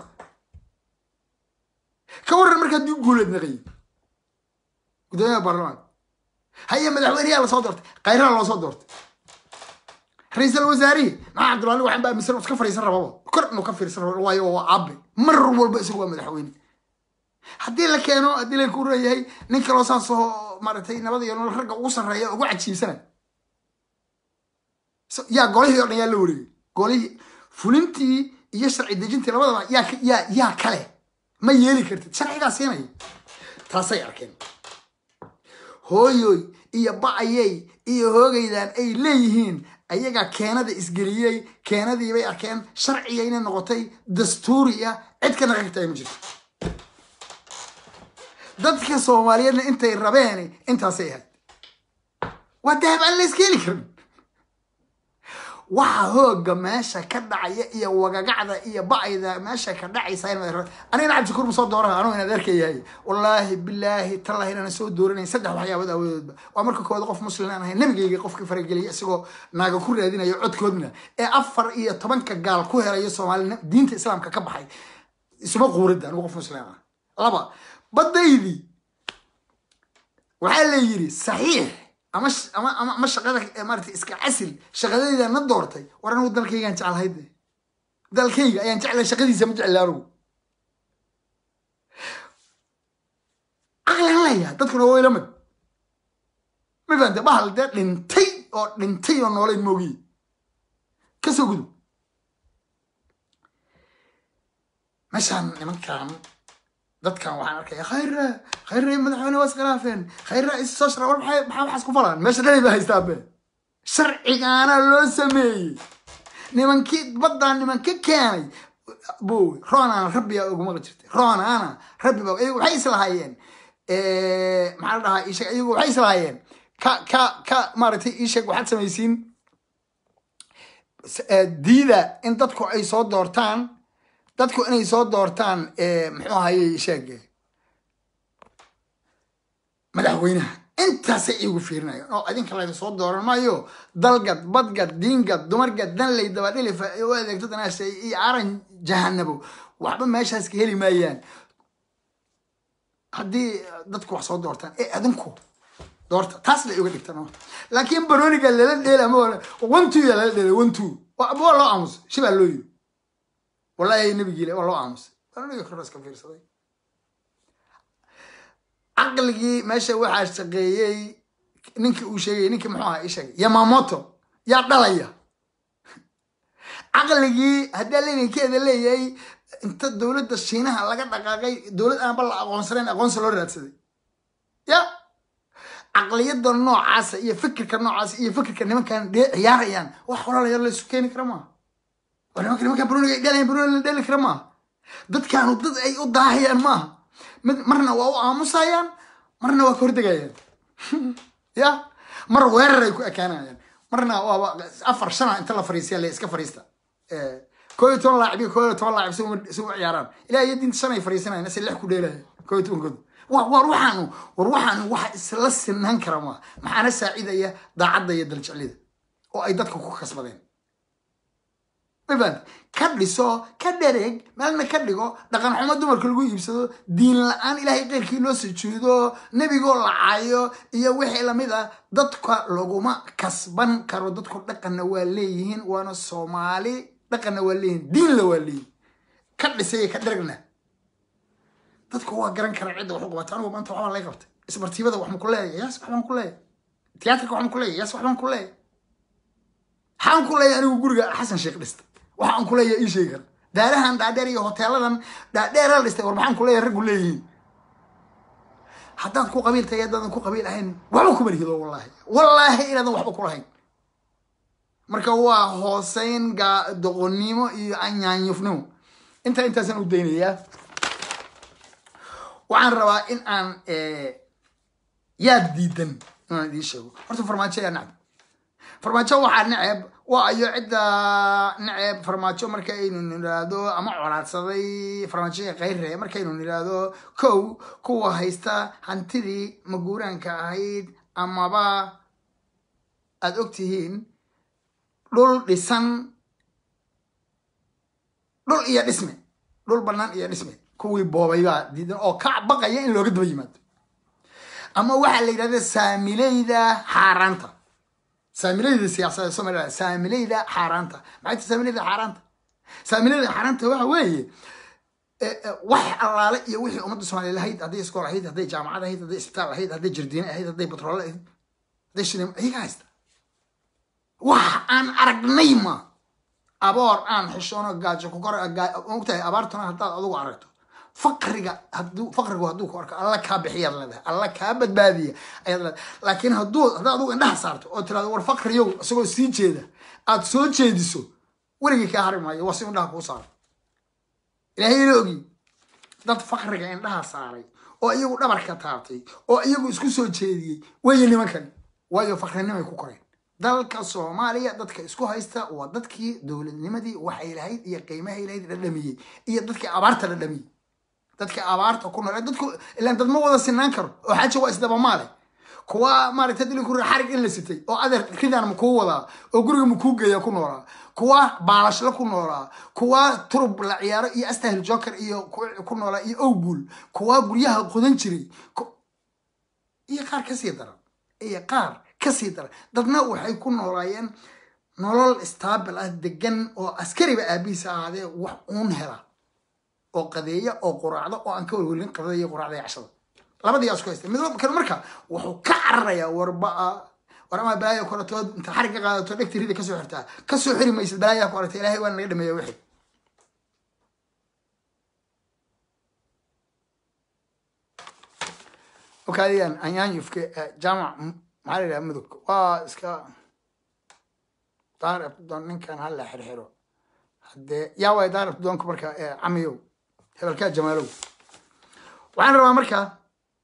ka waran markaa dib guuleed naqay gudoomiyaha baarlamaanka هيا مدحوينها لا صدرت قيرها لا صدرت رئيس الوزراء مع عبد الله وحن بقى مسر كفر يسر بابا كر انه كفر يسر واي هو عبي مر والبا اسوا مدحوين حدي لا كانوا ادي لا كوريay ninka loo saaso maartay nabad iyo nolol rag ugu sareeyo ugu cajiibsan ya golihii oo dhan yaa la wareegay golihii fulintii iyo sharci dejintii labadaba yaa yaa yaa kale ma yeeli kartid sharcigaas siinay taasay arkeen hooyoy iyo bacayay iyo hoogaydan ay leeyihiin ayaga keenada isgeliyay keenadii bay arkeen sharciga inay noqotay dastuuriya cid ka naqagtay ma jirto dadka Soomaaliyeedna intay rabeen intaasay ahayd wadahab aan la iskeli karin waxa hooga meesha ka dhacaya iyo wagagacda iyo bacayda meesha ka dhacaysa in anina cabdi kurma soo dooran anoo inaad arkayay wallahi billahi tallahi inaan soo dooranay saddex waxyaabada awoodba waa marka kood qof muslim aan ahay nabigayga qofkii farageliya isagoo naaga ku raadinayo codkoodna ee afar iyo toban ka gaal ku helayo Soomaaliya diinta islaamka ka baxay isma quuridan qof muslim ah laba badaydi waxa la yiri saxiix ama ama ama shaqada maartay iska casil shaqadeeda na doortay waran uu dalkayga aan jecelahay dalkayga ayaan jecelahay shaqadiisa ma jecelaaro aqlan laya dadkuna way la mid ma baan bahal dad dhintay oo dhintay oo noolay moogi ka soo gudu mashan nimankan dadkan waxaan arkay khayra khayra madaxweyne was khilaafeen khayra isoo shara war maxay maxaa waxas ku falan meesha dhalay baa haystaabe sharcigaana loo sameeyay nimankii badda nimanka keenay buu roonaan rabbiga ugu maqli jirtay roonaana rabbi baa ay waxay islahaayeen ee maxaa dhahaa isha ayagu waxay islahaayeen ka ka ka maartay isha waxaad sameeysiin diida in dadku ay soo doortaan dadku inay soo doortaan ee muxuu ahaayay sheegay madaxweynaha intaas ay ugu fiirinayo oo adinka la soo dooran maayo dalgad badgad diingad dumargad dan lay daba dhilif oo adeegto danaas ay aran jahannabo waxba meeshaas ka heli maayaan hadii dadku wax soo doortaan ee adinku doorta taas la uga dhigtano laakiin baroniga la dheelamo one two la dheelay one two waa abo loo aamus shiba loo yiri والله النبي جيله والله عامس أنا نيجي خلاص كفير صدق عقلي ماشي واحد شقيي نينك وشيء نينك محوها إيش يا ماموتو يا دليا عقلي هذا اللي نيجي هذا اللي يي أنت الدولة الصينية هلا قد دقاقي دولة أنا بلا أقونسرين أقونسلور رأسي يا عقلية النوع عاس يفكر كنوع عاس يفكر كنما كان عيار يعني وحولا يلا سكين كرما ولا ما كان ما كان برونو قال برونو دل كرما ضد كانوا ضد أي ضاهيان ما مرنا وأو عاموسايان مرنا وكردجايان يا مرة وير كان يعني مرنا أفر سنة أنت لا فريسيا اللي إسكا فريستا كوي تون لاعبين كوي تون لاعب سو سو عياران إلى يدين سنة فريسنا الناس اللي يحكوا ليله كوي تون قد وروحانو وروحانو واحد سلس إنهن كرما معنا سعيدة يا ضاعد يدرج عليه وأيضاك كوكو خصبين ببند كدلسو كدرج مالنا كدلجو دقن حمد دمر كل جوي يبصدو دين الآن إلهي غير كيلو سجودو نبي يقول عايو يا وحي لميدا ضدك لجوما كسبان كرو ضدك دقن نواليهن وانا الصومالي دقن نواليهن دين لوالي كدلسي كدرجنا ضدك هو جران كرا عدة وحقوقات أنا وما أنت وحنا لا يقبت اسمرتي بذا وحنا كلها يا سبحان الله كلها تياترك وحنا كلها يا سبحان الله كلها حان كلها أنا وجورج حسن شيخ لست وحان كلها إيش يقول دارها داري هوتيلنا دارها لست وربحان كلها رجل ليه حتى تكون قبيل تيادنا تكون قبيل هين ولا كبر هذا والله والله إلى ذا وحبا كلها هين مركا هو حسين جا دغنيمو أن يفنو أنت أنت سنو الدينية وعن روا إن أن ياد ديدن أنا دي شو أرتو فرماتشة يا نعم فرماتشة واحد نعب وأيو عدة نعب فرماتشة مركاينو نرادو أما عرات صدي فرماتشة غير مركاينو نرادو كو كو هايستا هنتري مجوران كهيد أما با أدوكتهين لول لسان لول إيا اسمه لول بنان إيا اسمه كوي بوبايبا ديدن أو كعبقيا إن لوجد بيمات أما واحد اللي هذا ساميليدا حارنتا ساميليدا سياسة ساميليدا ساميليدا حارنتا معي ساميليدا حارنتا ساميليدا حارنتا واحد وين واحد الله لا يوحي أمد الصومالية لهيد هذي سكول هيد هذي جامعة هيد هذي إسبتال هيد هذي جردين هيد هذي بترول هيد هذي شنو هي كايست واحد أنا أرجنيما أبار أنا حشونا جاج كوكر جا مقتى أبارتنا هذا أدو عرقته فقرك هدو فقرك هدو كورك الله كاب حيار لده الله كاب بادية أيضا لكن هدو هذا هدو إنها صارت أو ترى ور فقر يو سو سين كذا أتصل كذا سو ورجع كهرب ما يوصل منها كوسار إلهي لوجي ده فقرك إنها صاري أو أيو نبر كتارتي أو أيو إسكو سو كذي وين مكان ويا فقرنا ما يكوكرين dalka Soomaaliya dadka isku haysta waa dadkii dawladnimadii waxay lahayd iyo qiimaha ilayd la dhamiyay iyo dadkii abaarta la dhamiyay dadkii abaarta ku nool dadku ilaa dad ma wada sinaan karo oo xaji waa isdaba maale kuwa maaragtay dil ku xarig in la sitay oo adeer ridaan ku wada oo guriga mu ku geeyo ku noolaa kuwa baalash la ku noolaa kuwa turub la ciyaaro iyo astahil joker iyo ku noolaa iyo awbul kuwa guryaha qodan jiray iyo qaar ka sii daran iyo qaar كسيدر dadna waxay ku noolaayeen nolol stable ah degan oo askari ba aabisa aade wax uun hela oo qadeeya oo quraacdo oo aan ka walwalin qadeeya quraacda cashada labadii isku haystay mid walba marka wuxuu ka cararaya warba warama baaya koratood inta xariga qaadato dhigtirida ka soo xirtaa ka soo xiri maysid baaya koratay ilaahay waan naga dhameeyay wixii وكاليان أيان يفك جامع معلي مدك واسكا تعرف دون كان هلا حرحرو حد يا واي تعرف دون كبركا عميو هبلكا جمالو وعن ربا مركا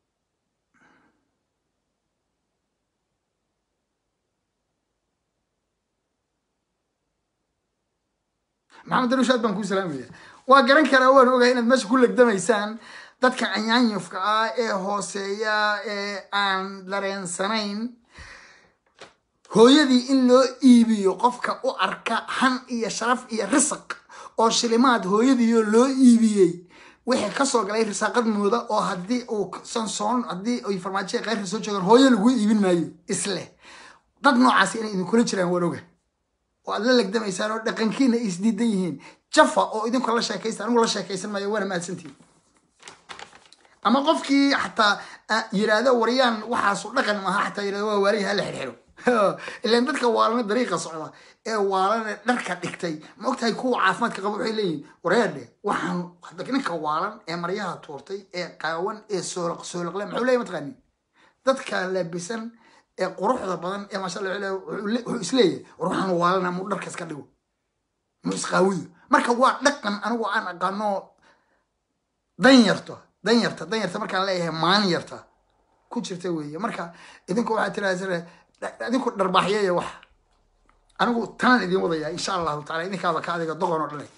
محمد رشاد بنكو سلامي وقرن كرا وان اوغا inaad meesha ku legdamaysaan dadka anyaanyufka ah ee hooseeya ee aan dareensanayn hooyadii in loo iibiyo qofka u arka han iyo sharaf iyo risq oo shilimaad hooyadii loo iibiyay wixii ka soo galay risaqad mooda oo hadii uu sansoon hadii ay farmaajo qeyr soo joogan hooyo lagu iibin maayo isle dad noocaas inay idin kula jiraan waroga oo aad la legdamaysaan oo dhaqankiina isdiidan yihiin jafa oo idin kala sheekaystaan anigu la sheekaysan maayo wana maadsantii ama qofkii xataa yiraahdo wariyaan waxaas u dhaqan ma aha xataa yiraahdo waa wariyaha la xirxiro ilaan dadka waalana dariiqa socda ee waalana dharka dhigtay ma ogtahay kuwa caafimaadka qaba waxay leeyihiin wareedhe waxaan hadda ninka waalan ee maryaha tuurtay ee qaawan ee soolaq soolaqle muxuu leeyahay mataqaani dadka labisan ee quruxda badan ee maasha Allah wuxuu isleeyahay ruuxan waalana mu dharka iska dhigo mu isqaawiyo marka waa dhaqan anigu aan aqaano dan yarto dan yarta dan yarta marka la leeyahay maan yarta ku jirta weeye marka idinku waxa tiraahdaa idinku dharbaaxyeeyo wax anigu tan idin wadaya insha Allah taala idinkaaba ka adiga doqon oo dhalay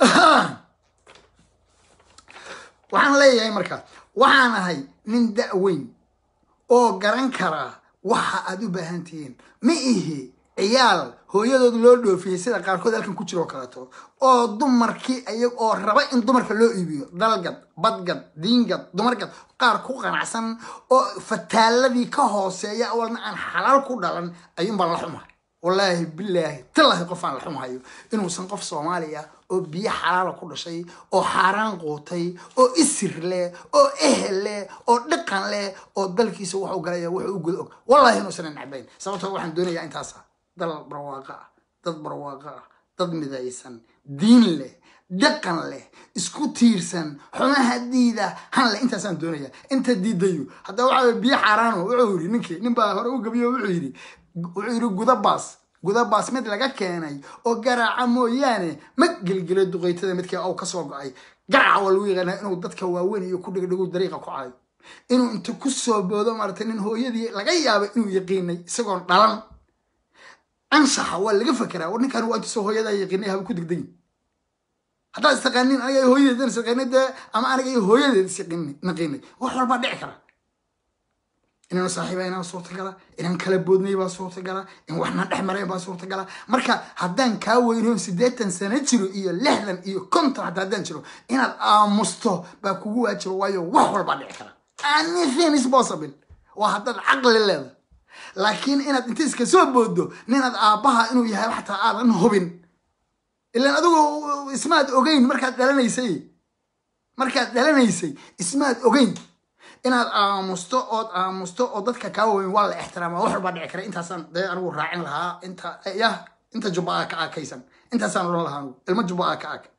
waxaan leeyahay marka waxaan ahay nin da'weyn oo garan kara waxa aad u baahan tihiin ma ihi ciyaal hooyadood loo dhoofiyay sida qaarkood halkan ku jiro kalato oo dumarkii ayag oo raba in dumarka loo iibiyo dalgad badgad diingad dumargad qaar ku qanacsan oo fataaladii ka hooseeya awalna aan xalaal ku dhalan ayuun baan la xumaa wallahi billahi tallahi qof aan la xumayo inuusan qof Soomaaliya oo biyo xalaal ku dhashay oo xaraan qootay oo isir leh oo ehel leh oo dhaqan leh oo dalkiisa wax u galaya wax u gudo wallahi inuusan nacabayn sababtoo waxaan doonayaa intaas dal barwaaqa dad barwaaqa dad midaysan diin leh dhaqan leh isku tiirsan xumaha diida han la intaasaan doonayaa inta diidayo hadda waxa biyo xaraan oo wuxuu yiri ninkii nin baa hore u gabiyo wuxuu yiri wuxuu yiri gudabaas gudabaas mid laga keenay oo garaaca mooyaane ma gilgilo duqeytada midkii oo ka soo go'ay garaaca wal wiiqana inuu dadka waaweyn iyo ku dhigdhigu dariiqa ku caayo inuu inta ku soo boodo martay nin hooyadii laga yaabo inuu yaqiinay isagoo dhalan ansaxa waa laga fakiraa war ninkan waa soo hooyada yaqiinay hab ku digday hadaa istaqaanin aniga hooyadeedan istaqaanida ama aniga hooyadeed istaqaanay naqinay wax walba dhici kara inaan saaxiibayna suurta gala inaan kala boodnay baa suurta gala in waxna dhaxmaray baa suurta gala marka haddaan ka weyno siddeetan sano jiro iyo lixdan iyo konton haddaan jiro inaad aamusto baa kugu waajibo waayo wax walba dhici kara anything is possible waa haddaad caqli leedahay laakiin inaad inta iska soo boodo ninaad aabaha inuu yahay xataa aadan hubin ilaan adigu ismaad ogeyn markaad dhalanaysay markaad dhalanaysay ismaad ogeyn inaad aamusto ood aamusto oo dadka ka weyn waa la ixtiraama wax walba dhici kara intaasaan day anigu raacin lahaa inta ya inta jubaa ka akaysan intaasaan oran lahaa ilmo jubaa ka ak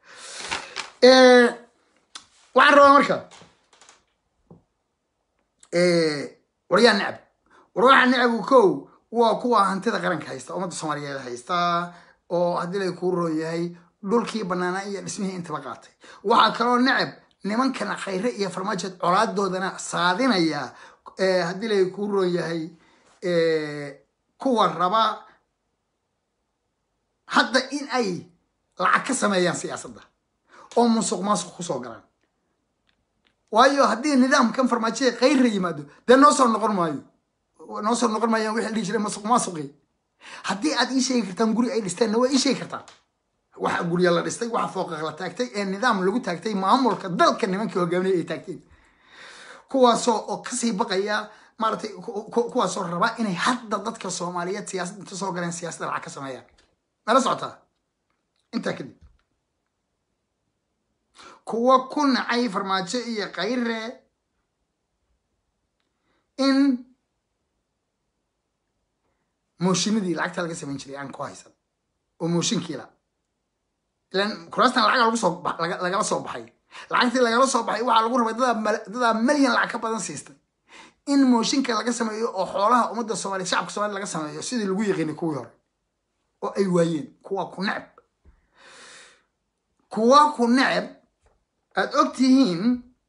ee waxaan rabaa marka ee wariyaan nacab warwaxan nacab ko waa kuwa hantida qaranka haysta ummadda Soomaaliyeed haysta oo hadii ay ku roon yahay dhulkii banaana iyo dhismihii inta la qaatay waxa kale oo nacab nimankan khayr iyo farmaajo colaaddoodana saadinaya ee hadii ay ku roon yahay ee kuwa raba hadda in ay lacag ka sameeyaan siyaasadda oo musuq maasuq ku soo galaan waayo hadii nidaamkan farmaajo khayr yimaado de noo soo noqon maayo noo soo noqon maayo wixii dhigi jiray musuq maasuqi hadii aad ii sheegi kartaan guri ay dhisteen waa ii sheegi kartaan waxa guriga la dhistay waxa fooqa la taagtay ee nidaam lagu taagtay maamulka dalka nimanka hogaaminaya ay taagteen kuwaas oo ka sii baqaya maartay kuwaas oo raba inay hadda dadka Soomaaliyeed siyaasadda inta soo galeen siyaasadda lacag ka sameeyaan mala socota inta kadib kuwa ku nacay farmaajo iyo khayre in mooshinadii lacagta laga sameyn jiray aan ku haysan oo mooshinkii la لأن كراسنا العجلة لو صوب لقى لقى صوب حي العجلة لقى لو صوب حي وعلى غرفة ده ده مليون لعكة بدن سيستم إن موشين كلا قسم أو حوالها ومدة الصومالي شعب الصومالي قسم يصير الوي غني كوير أو أي وين كوا كنعب كوا كنعب أتأكتين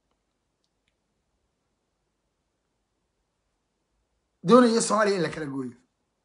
دون الصومالي إلا كلا جوي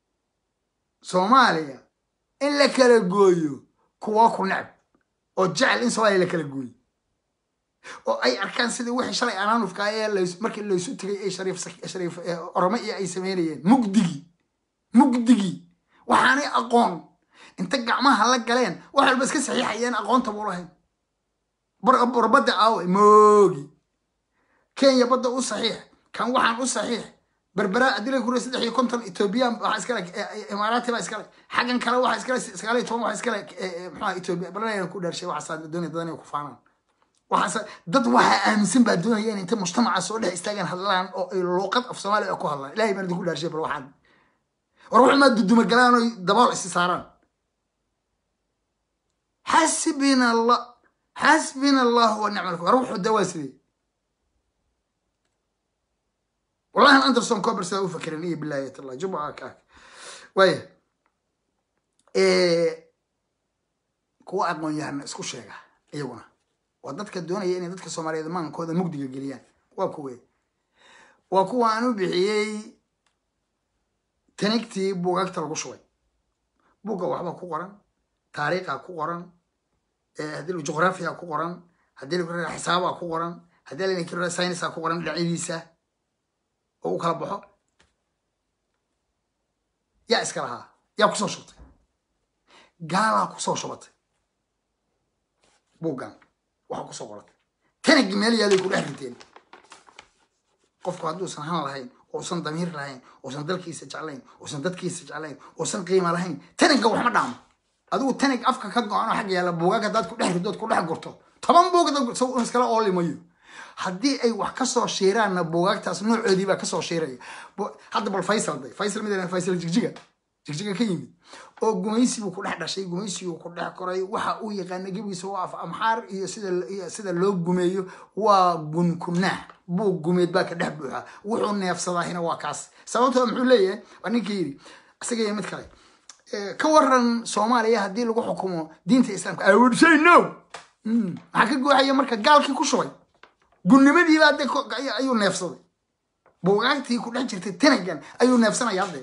صوماليا إلا كلا جويو kuwa ku nacab oo jecel in Soomaaliya la kala gooyo oo ay arkaan sidii wixii shalay aanan ufkaayay markii la isu tagay ay shariif shariif oroma iyo ay sameeyeen mugdigi mugdigi waxaanay aqoon inta gacmaha la galeen wax walba iska saxiixayeen aqoonta buu lahayn bar bada aaw moogi Kenya bada u saxiix kan waxaan u saxiix بربراء أديله كل سدح يكون تن إثيوبيا وحسكلك إماراتي وحسكلك حاجة كلا وحسكلك سكالي توم وحسكلك محا إثيوبيا بلنا يكون درشة وحصاد الدنيا الدنيا وكفانا وحصاد ضد واحد أمسين بالدنيا يعني أنت مجتمع سعودي يستاجن هاللان أو الوقت في الصومال أكو هالله لا يبرد كل درشة بالواحد وروح ما ضد مجلان دبار استثاران حسبنا الله حسبنا الله ونعم الوكيل روحوا الدواسري والله أندرسون كوبر سووا فكرني بالله الله جمعة كاك ويا إيه كوا أقول يعني اسكو شيء أيوة ودتك الدنيا يعني دتك الصومالية زمان كذا مقدي الجليان وكوي وكوا أنا بحيي تنكتي بوقت تلقوا شوي بوقا وحبا كقرن تاريخها كقرن هذه الجغرافيا كقرن هذه الحسابها كقرن هذه اللي كيلو ساينسها كقرن العيديسة أو كلا بحر يا إسكالها يا كسر شط قالها كسر شط بوقا وحكو صورت كان الجمال يلي يقول أهلتين قف قادو سنهان لهين وسن ضمير لهين وسن دلك يسجعلين وسن دتك يسجعلين وسن قيمة لهين تنك جو محمد عم أدو تنك أفكا كجو أنا حاجة يلا بوقا كدات كل أهل دات كل أهل قرطه طبعا بوقا سو مسكلا أولي مايو حدي أي واحد كسر شيران بوقا تاسمع عدي بقى كسر شيران حد بالفيصل ده فيصل مدري فيصل جيجا جيجا كيمي oo gumaysi uu ku dhex dhashay gumaysi uu ku dhex koray waxa uu yaqaan gabiisa waa af amxaar iyo sida sida loo gumeeyo waa gunkunaa buu gumeed baa ka dhex buuxa wuxuu neefsadaahina waa kaas sababtoo muxuu leeyahay aninkii yiri asaga iyo mid kale ka waran Soomaaliya hadii lagu xukumo diinta Islaamka I would say no waxa ka gooxaya marka gaalkii ku shubay gunnimadii baa ayuu neefsaday buugaagtii ku dhex jirtay tanagan ayuu neefsanaya hadda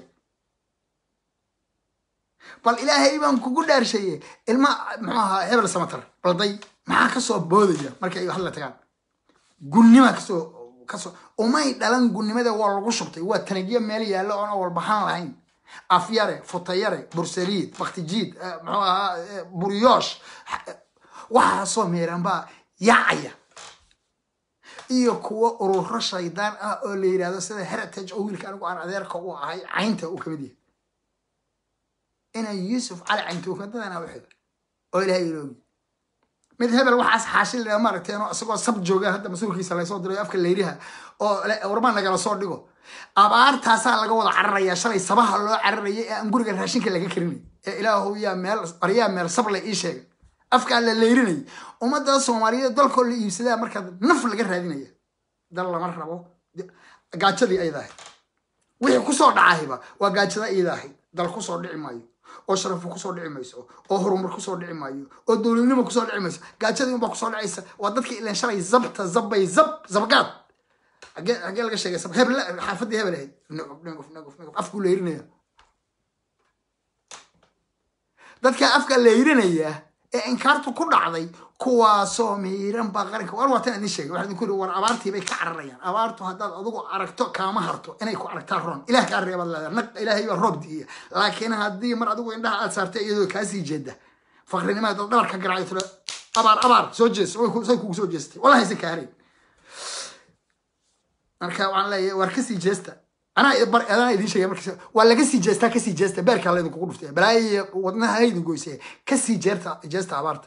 بل إلهي بان كوكو دارشيه الماء معها هبل سمتر بلدي معها كسو بودية مركا أيو حلا تكان قلني ما كسو كسو وما يدلن قلني ماذا هو الغشبتي هو التنجية مالية يالا أنا والبحان لهين أفياري فطياري برسريد بختجيد معها بريوش وحا صو ميران با يعيا iyo kuwa urur shaydaan ah oo la yiraahdo sida heritage oo wiilka anigu aan adeerka u ahay caynta uu kamid yahay إن يوسف على عين توفدنا أنا واحد ولا يلوم مذهب الواحد حاشل لنا مرتين وأسقط صب جوجا هذا مسؤول كيس الله يصدر يفكر اللي يريها أو لا ورمان لقى صور دقو أبار تاسع لقى وضع عرّية شلي صباح الله عرّية نقول لك الهاشين كله كرني إله يا مال أريا مال صبر لي إيش أفكر اللي يريني وما ده سومالية دل كل يسلا مركز نفل لقى هذينية دل الله مرة بو قاعد شذي أي ذاهي وهي كسر عاهبة وقاعد شذي أي ذاهي دل كسر دعي مايو oo sharaf ku soo dhici mayso oo horumar ku soo dhici maayo oo dawladnimo ku soo dhici mayso gaajadii ba ku soo dhacaysa waa dadkii ilaan shalay zabta zabay zab zabqaad agee agee laga sheegay sab hebel xaafadii hebel ahayd naqof naqof naqof afku leerinaya dadka afka leerinaya ee inkaartu ku dhacday kuwaasoo miiran baa qaranka war wataan idin sheegay waxaan ku war abaartii bay ka cararayaan abaartu haddaad adigu aragto kaama harto inay ku aragtaa roon ilaah ka reebad leedahay naq ilaahay baa roob diiya laakiin haddii mar adigu indhaha aad saartay iyadoo kaa sii jeeda faqrinimada dhabarka garaayo tiro abaar abaar soo jees way kugu soo jeestay wallahi si kaaray marka waxaan leeyahay war ka sii jeesta أنا أنا إذا شيء مركز ولا كسي جستا كسي جستا بارك الله يدكم كلفتها بلاي وضناها هيد نقولسيه كسي جرتا جستا عبارت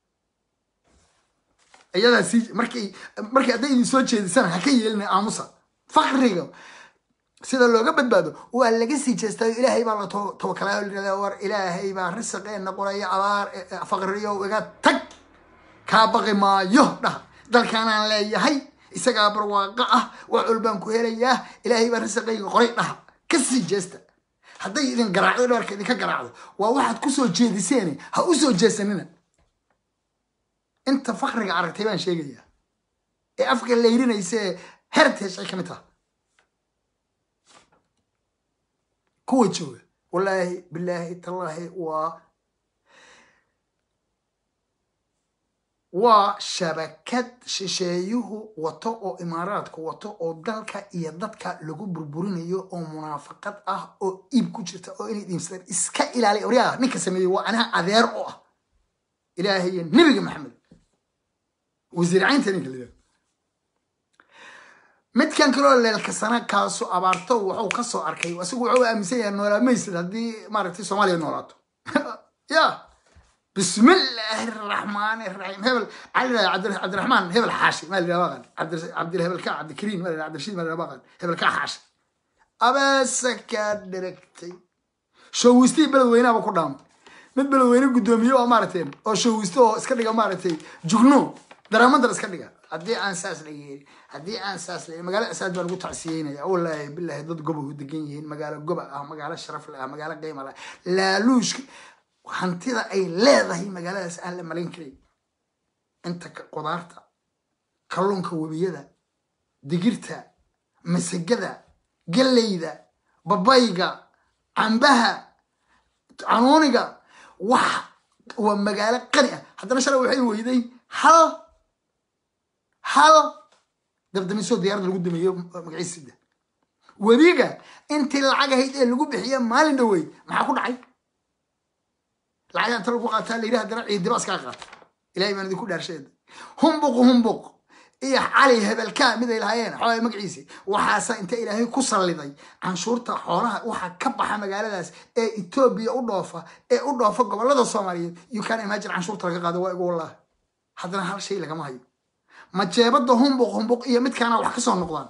أيها سي مركي مركي أدي نسوي شيء سنة حكي لنا عمصة فخرية سيدا لو قبل بعده ولا كسي جستا إلهي بالله تو توكله الجوار إلهي بالرزق إن قرية عبار فخرية وقعد تك كابغي ما يهده ذل كان عليه هاي isaga barwaaqa ah waa ulbaan ku helayaa ilaahay baa risaqayga qoray dhaha ka sii jeesta haday idin garaacdo dharka idin ka garaacdo waa waxaad ku soo jeediseen ha u soo jeesanina inta faqriga aragtay baan sheegaya ee afka leerinaysa heritage ay kamid tahay kuwa jooga wallahi billahi tallahi waa وشبكات شيشيوه وطو أو إمارات وطو أو دالكا إيا دادكا لغو بربورينيو أو منافقات أه أو إيب كوشرتا أو إني ديمستر إسكا إلالي أوريا نيكا سميدي وأنا أذير أو إلهي نبي محمد وزيرعين تاني كلي مد كان كلو للكسانا كاسو أبارتو وحو كاسو أركي واسوكو عوا أمسيا نولا ميسل هدي مارتي سوماليا نولاتو يا بسم الله الرحمن الرحيم هبل عبد عبد الرحمن هبل حاشي ما اللي باغن عبد عبد الهبل كا عبد الكريم ما عبد الرشيد ما اللي باغن هبل كا حاشي ابسك دركتي شوستي بلد وينه با كدام mid بلد وينه غدوميو oo maarteen oo showsto iska dhiga maartay jugno daraamada iska dhiga هدي أنساس ليه هدي أنساس ليه مقالة أساد بنقول تعسيين يا والله بالله ضد جبه الدقيقين مقالة جبه أه مقالة الشرف لا مقالة قيمة لا لا لوش وحنتي أي لا ذا هي مقالة أسأل ملين كري أنت قدرت كلون كوبيدا دقيرتا مسجدا قليدا بابايقا عنبها عنونيقا وح ومقالة قنية حتى نشروا وحين ويدي حل حل دبدمي سو ديار اللي قدامي يوم مقعيس سده وبيجا انت العجه هيد اللي قبل حيا مالين دوي ما حكون عي العجه انت لو قاتل لي هذا عيد دراس كاقات الهي ما ندي كل هالشيء هم بق هم بق ايه علي هذا الكامل الى هيين حوالي مقعيسي وحاسه انت الهي كسليداي عنشورته xoolaha waxa ka baxa magaaladaas ee Ethiopia u dhoofa ee u dhoofa gobolada Soomaaliyeed you can imagine عنشورته laga qaado waa igu wallaah hadana hal shay laga ma hayo ما جابده هم بق هم بق إيه مت كانوا وحكسوا النقطان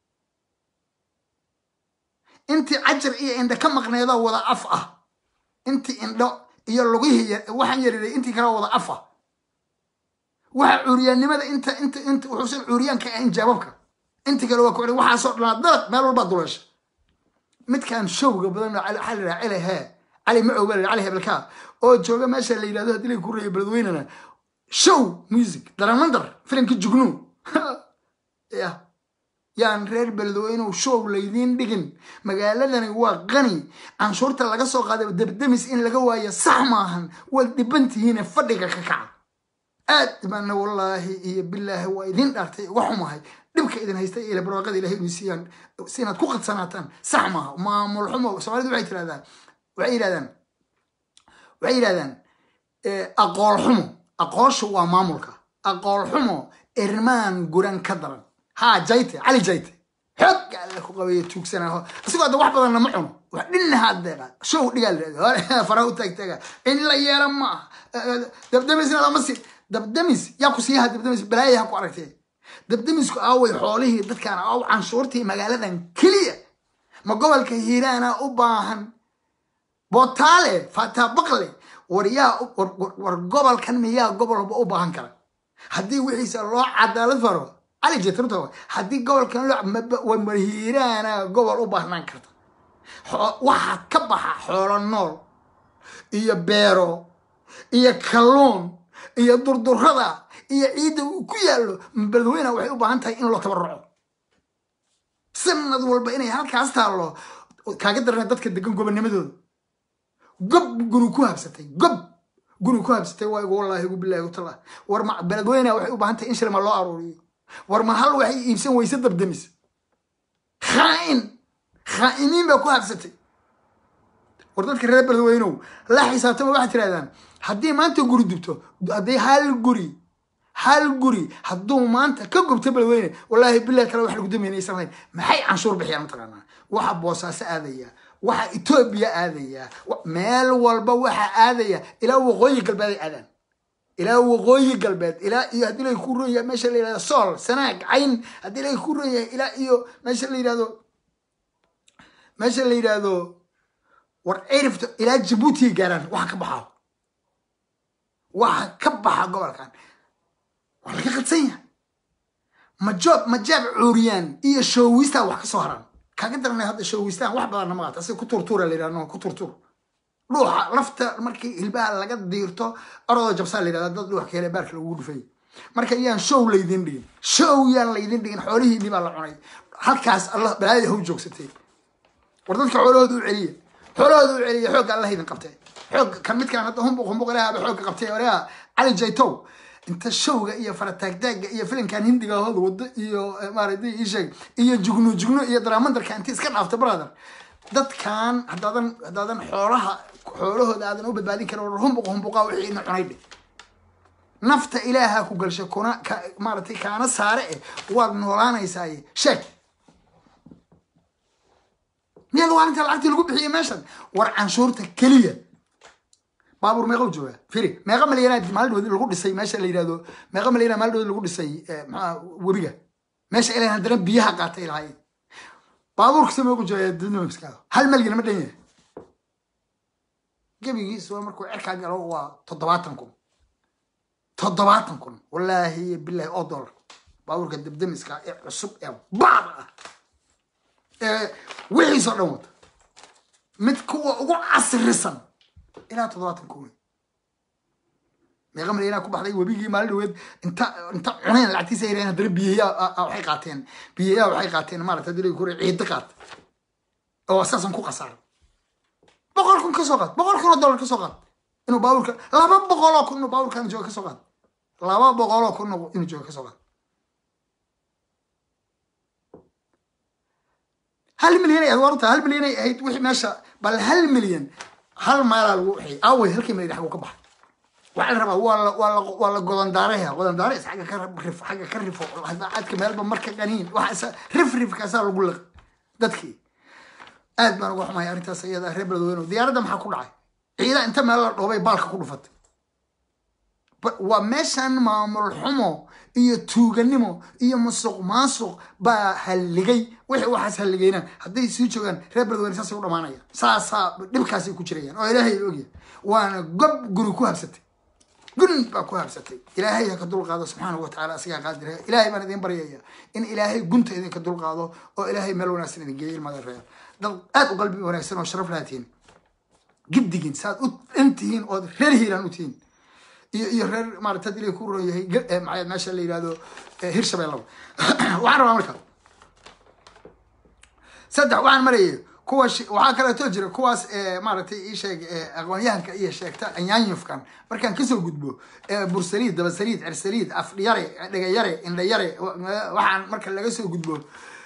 أنت عجر إيه عند كم مقنعة ولا أفقه أنت عند يلقيه واحد يري أنت كنا ولا أفقه واحد عريان لماذا أنت أنت أنت وحسين عريان كأن جابك أنت كنا وكل واحد صار لنا ضرب ما له بدرش مت كان شوق بدنا على حل عليها علي معه عليها بالكا أو جوجا ماشي اللي هذا اللي يكون يبردويننا شو ميوزك درامندر فيلم كجنون يا يا نرير بلدوين وشو ليدين دقن مقالة هو غني عن شرطة لقى سوق هذا دبدمس إن لقوا يا صحماهن والدبنتي هنا فدق كعب أتمنى والله بالله هو إذن أرتي وحماهي دبك إذن هيستي إلى برواقد إلى هيدو سيان سنة كوقت سنتان صحماها ما ملحمه سوالد وعيت هذا وعيد هذا وعيد هذا أقول حمو أقوش هو مامورك أقول حمو إرمان جوران كدران ها جايته علي جايته حق على خوي توك سنة بس قاعد واحد بدنا معهم وحدين هذا شو قال فراو تك تك إن لا يرمى دبدمس لا مسي دبدمس ياكو سيها دبدمس بلاي هاكو عرفتي دبدمس أول حوله ده كان أو عن صورتي مقالة كلية ما قبل كهيرانا أباهن بطالة فتبقلي وريا ورقبل كان مياه قبل أباهن كلا هدي وحيس الله عدالة فرو علي جترته هدي قبل كان له ومهيرانا قبل أباهن كرت واحد كبح حول النور إيا بيرو إيا كلون إيا دردر هذا إيا عيد وكيالو بلدوينا وحي أباهن تاي إنه الله تبرعو سنة والبقيني هالك عستالو كاقدرنا دادك الدقن قبل نمدود قب قنو كوهب ستي قب قنو كوهب ستي وايقو والله يقول بالله يقول الله ورمع بلدوينا وحي أباهن تاي إنشر ما الله أروري ورمع هل وحي يبسن ويسد بدمس خائن خائنين بكوهب ستي وردادك الرب بلدوينو لا حسابتما واحد ترادان حدي ما أنت قري دبتو هدي هال قري هال قري حدو ما أنت كقب تبلوينه والله بالله كلا واحد قدامي هنا يسمعين ما حي عنشور بحيان متقنا واحد بوساس آذية واحد إثيوبيا آذية مال والبا واحد آذية إلى وغوي قلبي آذان إلى وغوي قلبي إلى هدي له يكون رؤيا ماشي اللي صار سناك عين هدي له يكون رؤيا إلى إيو ماشي اللي هذا ماشي اللي هذا وعرفت إلى جيبوتي جيران واحد كبحه واحد كبحه قبل كان والله قلت سيء ما جاب ما جاب عريان إيه شويستا وحكي صهران كقدرنا هذا شويستا واحد بدنا ما أصير كتور تور اللي رانو كتور تور روح رفت مركي البال لقد ديرته أراد جبسان اللي راد روح كيله بارك الوود فيه مركي يان شو ليدين دين شو يان ليدين دين حوله دي بالعناي هالكاس الله بلاي هو جوكستي وردك حوله ذو عليه حوله ذو عليه حوق الله يدين قبته حوق كم كان هذا هم بقهم بقولها بحوق قبته ولا على جيتو انت الشوقة إيه فرتاك داق إيه فيلم كان هندي هذا وض إيه ما ردي إيه شيء إيه جغنو جغنو إيه درامندر كان تيس كان عفت برادر دت كان هذا هذا حورها حوره هذا نوبة بعدين كانوا هم بقهم بقاو حين عنيد نفط إلها كوجل شكونا ما ردي كان سارع ونورانا يساي شيء مين لو أنت لعبت الجوب حين ماشن ورعن شورتك كلية بابور ما يقول جوا فيري ما يقام مليانات مال دود الغود السي ماشي اللي يرادو ما يقام مليانات مال دود الغود السي مع وبيجا ماشي إلى هندرة بيها قاتل هاي بابور كسم يقول جوا الدنيا مسكها هل مليانة مدنية جيب يجي سوى مركو عرك على هو تضباطنكم تضباطنكم والله بالله أدور baabuurka dabdamiska ee cusub ee baad ah ee wixii soo dhan wata mid kuwa ugu casrisan ilaa toddobaatan kun meeqa milyan ku baxday wabigii maalin dhaweed inta inta cuneen lacagtiisa ay hadana biyaha waxay qaateen biyaha waxay qaateen maarta hadii ku ciid qaat oo asaasan ku qasaaray boqol kun ka soo qaad boqol kun oo dollar ka soo qaad inuu baabuurka laba boqol oo kun oo baabuurkan jooga ka soo qaad laba boqol oo kun oo inuu jooga ka soo qaad hal milyan ay warta hal milyan ay ahayd wixii meesha bal hal milyan hal maal lagu wixii away halkii milyan xaq uu ka baxay waxaan rabaa wala wala wala godan daareha godan daare xaga ka rif xaga ka rifo hada aadka meelba marka qaniin waxa rif rif ka saa lagu laq dadkii aad baan ugu xumahay arintaas iyada reebad weyn diyaaradda maxaa ku dhacay ciida inta meel la dhoobay baalka ku dhufatay waa meeshan maamul xumo iyo tuuganimo iyo musuq maasuq baa haligay wixii waxaas haligayna hadday sii joogaan reebad weyn saas u dhamaanaya saasa dhibkaas ay ku jirayaan oo ilaahay ogiya waana gob guri ku habsatay guri baa ku habsatay ilaahay ka dul qaado subhanahu wa ta'ala asiga qaadir ilaahay baan idin baryaya in ilaahay gunta idin ka dul qaado oo ilaahay meel wanaagsan idin geeyo ilmaha reer dad aad u qalbi wanaagsan oo sharaf laatiin gibdigin saad u intiin oo reer hiiraan u tiin iyo iyo reer maarta dilay ku roon yahay maxay meesha la yiraahdo hirshabeello waxaan rabaa markaa saddex waxaan marayay kuwa waxa kale oo jira kuwaas ee maartay ii sheeg aqoonyahanka iyo sheegta anyaanyufkan markaan kasoo gudbo bursaliid daba saliid cirsaliid afdhiyare dhagayare indhayare waxaan marka laga soo gudbo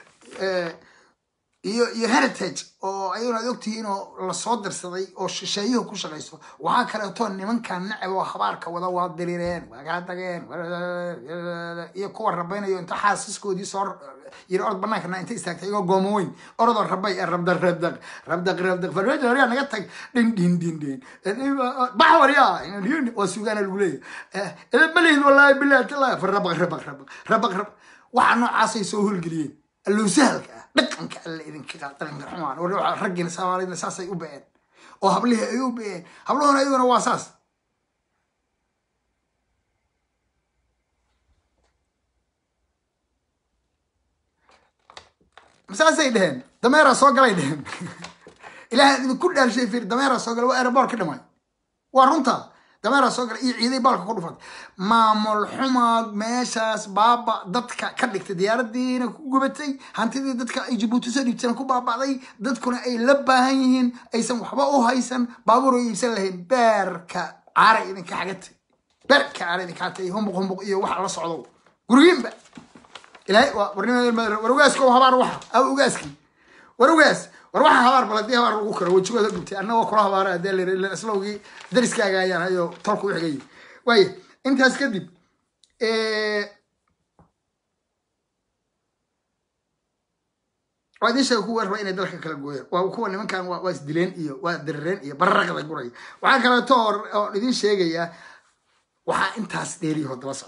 iyo iyo heritage oo ayuna ogtihiin oo la soo dirsaday oo shisheeyuhu ku shaqeyso waxa kale oo nimankan nacab oo habaarka wada waa dirireen waxa tageen iyo kuwa rabaynayo inta xaasiskoodii soo yiri orod banaanka inta istaagtay igo goomooyin orod rabay rabdaq rabdaq rabdaq rabdaq farwaajo hore naga tag din din din din baxwariya waa suugaan lagu leeyahay ee balid wallahi billahi taala farabaq rabaq rabaq rabaq waxa noocaasay soo hulgeliyeen allo sahalka dhaqanka alla idinka qaatan xumaan oo ragina Soomaaliyeed saasay u been oo hablihi ay u been habloona ayaguna waa saas مساسي دهن دميرة سوقلي دهن إلى كل هالشيء في دميرة سوقلي وأربعة كده ماي ورنتا دميرة سوقلي إيه بالك كله فات ما ملحمة مساس بابا دتك كذلك تديار الدين كوبتي هنتي دتك يجيبوا تسري تنكو بابا ذي دتكنا أي لبهين أي سمو حباؤه هيسن بابورو يسلهن بركة عاري إنك حاجت بركة عاري إنك حتى هم بقهم بقية واحد على صعود قريبين بقى إلهي ورنا وروجاس كوا هبار واحد أو وجاسك وروجاس وروح هبار بلدي هبار وكر وتشوف هذا قلت أنا وكره هبار ده اللي اللي أصله درس كذا يعني هيو تركوا حاجة ويا أنت هسكدب وهذا شيء هو رأينا دلك كلا جوير وهو اللي من كان واس دلين إيه ودرين إيه برا كذا جوري وعكرا تور ندين شيء جيا وح أنت هسديري هو درس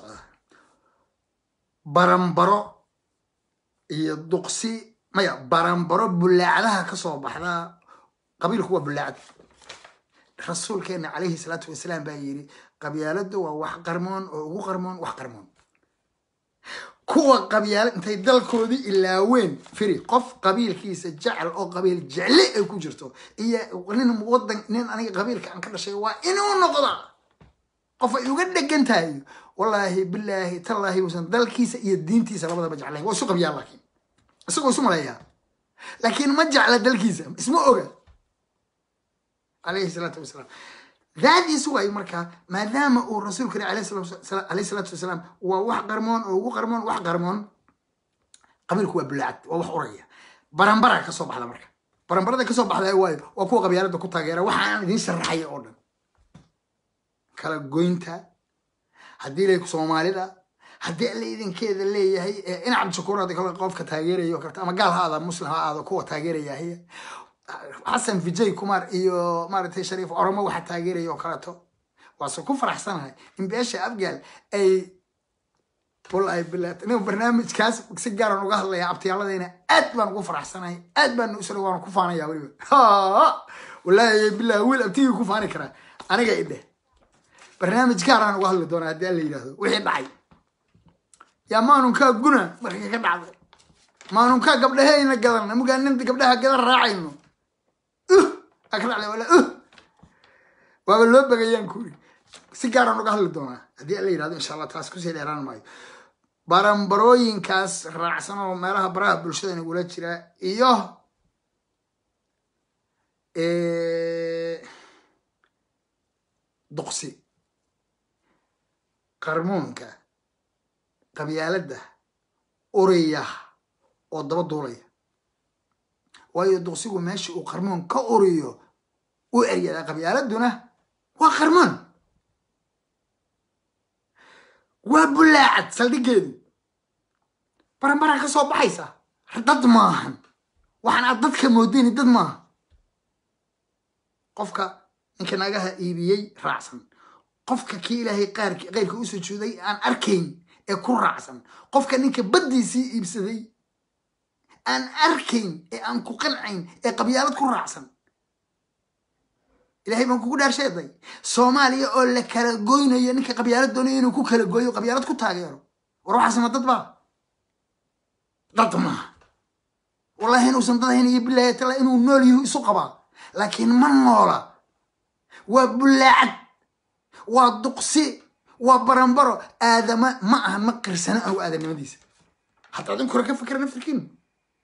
برامبرو يدقسي ما يا برامبرو بلعلها كصوب حنا قبيل هو بلعد الرسول كان عليه الصلاة والسلام بايري قبيلته ووح قرمون وقرمون وقرمون كوا قبيل انت يدلكوا دي إلا وين فري قف قبيل كيس جعل أو قبيل جعلي كوجرته هي ولين موضن نين أنا قبيل كان كذا شيء وإنه نقطة قف يقدر جنتاي والله بالله تالله وسن دلكيس iyo diintiisa labada bajaclay waa suuq biyaa laakiin isagoo sumalaya laakiin ma jacla dalkiisa isma oga alayhi salatu wasalaam raadi suway marka maadaama uu rasuulku alayhi salatu wasalaam waa wax qarmoon oo ugu qarmoon wax qarmoon qabiilku waa bulacad waa wax uraya baranbara ka soo baxda marka baranbarada ka soo baxday waa waa kuwa qabyaalada ku taageera waxaan idin sharaxay oo dhan kala goynta haddii lay Soomaalida haddii la idin keeda leeyahay in Cabdi Shakuur hada kala qofka taageerayo karta ama gaal haada muslim haada kuwa taageerayahay Xasan Vijay Kumar iyo Maartay Shariif Oromo waxa taageerayo kalato waa ku faraxsanahay in beesha Afgaal ay wallahi billaah inuu barnaamijkaas si gaar ah uga hadlaya abtiyaaladayna aad baan ugu faraxsanahay aad baan u soo waan ku faanaya waliba ha wallahi billaah wiil abtiga ku faani kara aniga idhe برنامج كاران وهلا دونا هذا اللي يراهو وحين بعي يا ما نكا جنا مركي كدعد ما نكا قبل هاي نقدرنا مو قال ننت قبلها قدر راعينه أه أكل عليه ولا أه وأقول بقى ينكوري سيجارة نقهل الدونا هدي اللي هذا إن شاء الله تاسكو سيد إيران ماي بارم بروين كاس رأسنا ومالها براه بالشدة نقولها ترى إياه إيه دقسي قرمونك قبيالده أوريه oo daba duulaya waayo duqsigu meeshii uu qarmoon ka oriyo u eryada qabyaaladuna waa qarmoon waa bulaacad saldhigeedu baranbara ka soo baxaysa dad maahan waxaan aad dadka moodeen dad maaha qofka ninka nagaha iibiyey raacsan qofka kii ilaahay qaarki qayrka u sujuuday aan arkayn ee ku raacsan qofka ninka baddiisii iibsaday أن أركين أن كقنعين قبيلة كرعسن إلهي من كوكو دار شيء ضي صوماليا أقول لك قوينة يعني قبيلة دوني إنه كوكا قوي وقبيلة كتاغيرو وروح عسما تطبع تطمع والله هنا وسنطة هنا يبلا تلا إنه نولي يسوقبا لكن من نولا وبلعد ودقسي وبرنبرو آدم معها مقر سنة أو آدم مديسة حتى عدم كورا كيف فكر نفسكين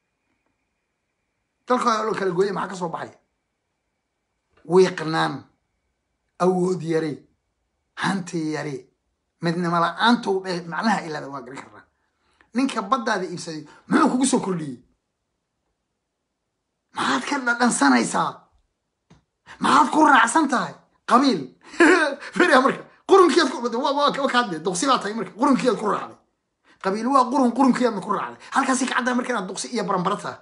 تلقى يقولوا كلا قوية معاك صوب حي ويقنان أود يري هانتي يري مدنا ملا أنتو معناها إلا ذا واقري كرا نينك بدا هذا إبسادي معه كوكسو كردي ما هاد كلا الإنسان يسا ما هاد كورا عسانتاي قبيل فيري أمريكا قرن كياد كورا وكادي دوغسيباتاي أمريكا قرن كياد كورا علي قبيل waa qurun qurunkeedna ku raacday halkaas ka cadaa markaan duqsi iyo baranbarata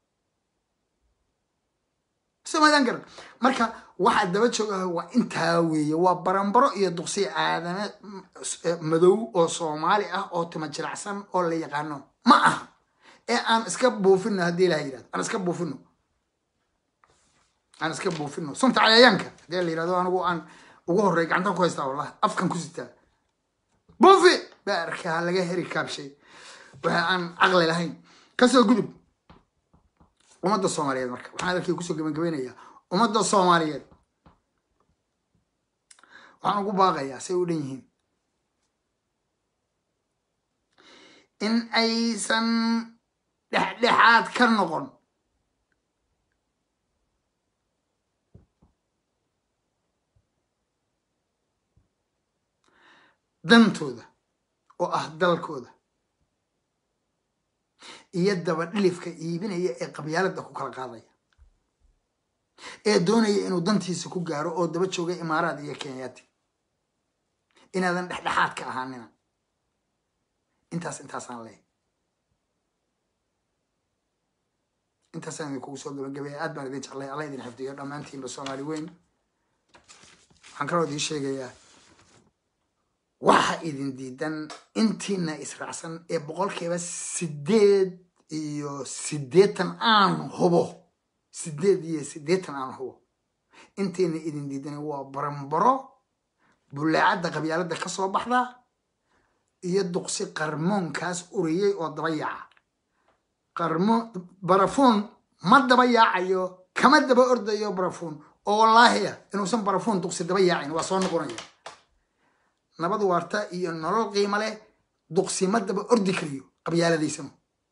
samadan gar marka waxa daba jooga waa inta weeye waa baranbaro iyo duqsi aadana madow oo Soomaali ah oo tima jiracsan oo la yaqaano ma ah ee aan iska buufino hadii la yiraahdo aan iska buufino aan iska buufino sunta cayayaanka hadii la yiraahdo anigu aan ugu horeey gacanta ku haystaa wallahi afkan ku sitaa buufi باركها لقى هري كابشي وأنا أغلى لهين كسر قلب ومدة الصومالية مركب وهذا كي كسر من قبينية ومدة الصومالية وأنا أقول باقي سيولينهم إن أيسن لحاد كرنقون دمتو ذا وأهدلكودا يدبر ليفك يبين هي قبيلة دكو كلا قاضية إيه دوني إنه دنتي سكو جارو أو دبت شوجي إمارات هي كينياتي إن هذا لحد كأهاننا إنتاس إنتاس عن ليه إنتاس عن يكوسو دبل جبيه أدبر ديش الله الله يدين حفظيه لما أنتي بسومالي وين عنكرو دي شيء جيا waxa idin diidan intiina israacsan ee boqolkiiba sideed iyo sideetan aan hubo sideed iyo sideetan aan hubo intiina idin diidan waa baranbaro bulaacada qabyaalada ka soo baxda iyo duqsi qarmoonkaas uriyay oo dabayaca qarmo barafoon ma dabayacayo kama daba ordayo barafoon oo wallahi inuu san barafoon duqsi dabayacin waa soo noqonaya نبض وارتا إيو نرول قيمة له دقسي مدى بأردي كريو قبيالة دي سنو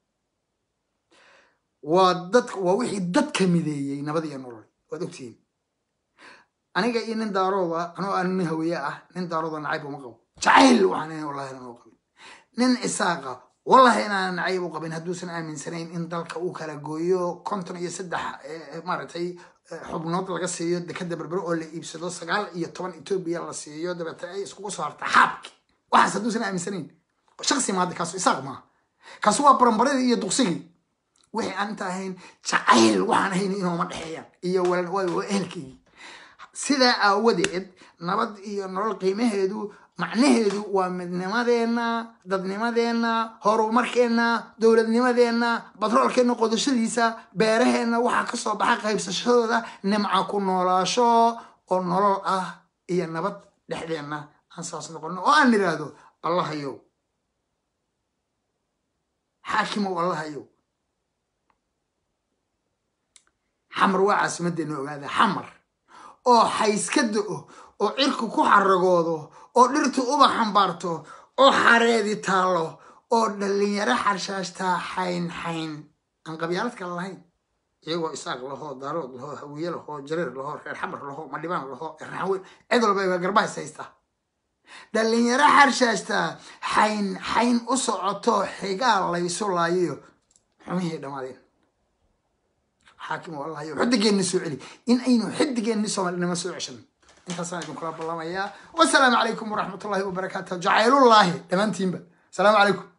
وددك ووحي ددك ميدي نبض إيو نرول ودكتين أنا قاية ننداروضا أنا أنمي هوياء ننداروضا نعيب ومقو جعيل وحنا والله أنا مقبل نن إساقا والله أنا نعيب وقبين هدوسنا من سنين إن دالك أوكا لقويو كنتن يسدح مارتي xubnood laga siiyo dekada berbero oo la iibsado sagaal iyo toban Itoobiya la siiyo dabata ay isku soo harta xabki waxa saduusan aaminsaneen shakhsi ma dadkaas isaaq ma kaas waa baranbarada iyo duqsigi wixii aan tahayn jacayl waxaan ahayn inuu ma dhaxeeyaan iyo walal waa ehelkii sida aawadeed nabad iyo nolol qiimaheedu macnaheedu waa midnimadeena dadnimadeena horumarkeena dawladnimadeena batroolkeena qodashadiisa beeraheena waxa ka soo baxa qaybsashadooda nimca ku noolaasho oo nolol ah iyo nabad dhexdeena aan saas noqono oo aan niraado allah yow حاكم والله يو حمر واعس مدينه هذا حمر oo xayskado oo cirku ku xaragoodo oo dhirtu uba xambaarto oo xareedi taalo oo dhalinyaro xarshaashta xayn xayn aan qabyaalad kala lahayn iyagoo isaaq laho darood laho hawiye laho jareer laho reer xamar laho madhibaan laho raxweyn cid walba ay garbaha haysta dhalinyaro xarshaashta xayn xayn u socoto xigaal la isu laayo xumihii dhamaadeen حاكم والله يو حدقين نسوع لي إن أينو حدقين نسوع لنا مسوع عشان أنت صاحب كلام الله يا والسلام عليكم ورحمة الله وبركاته جعل الله تمام تيمبا السلام عليكم.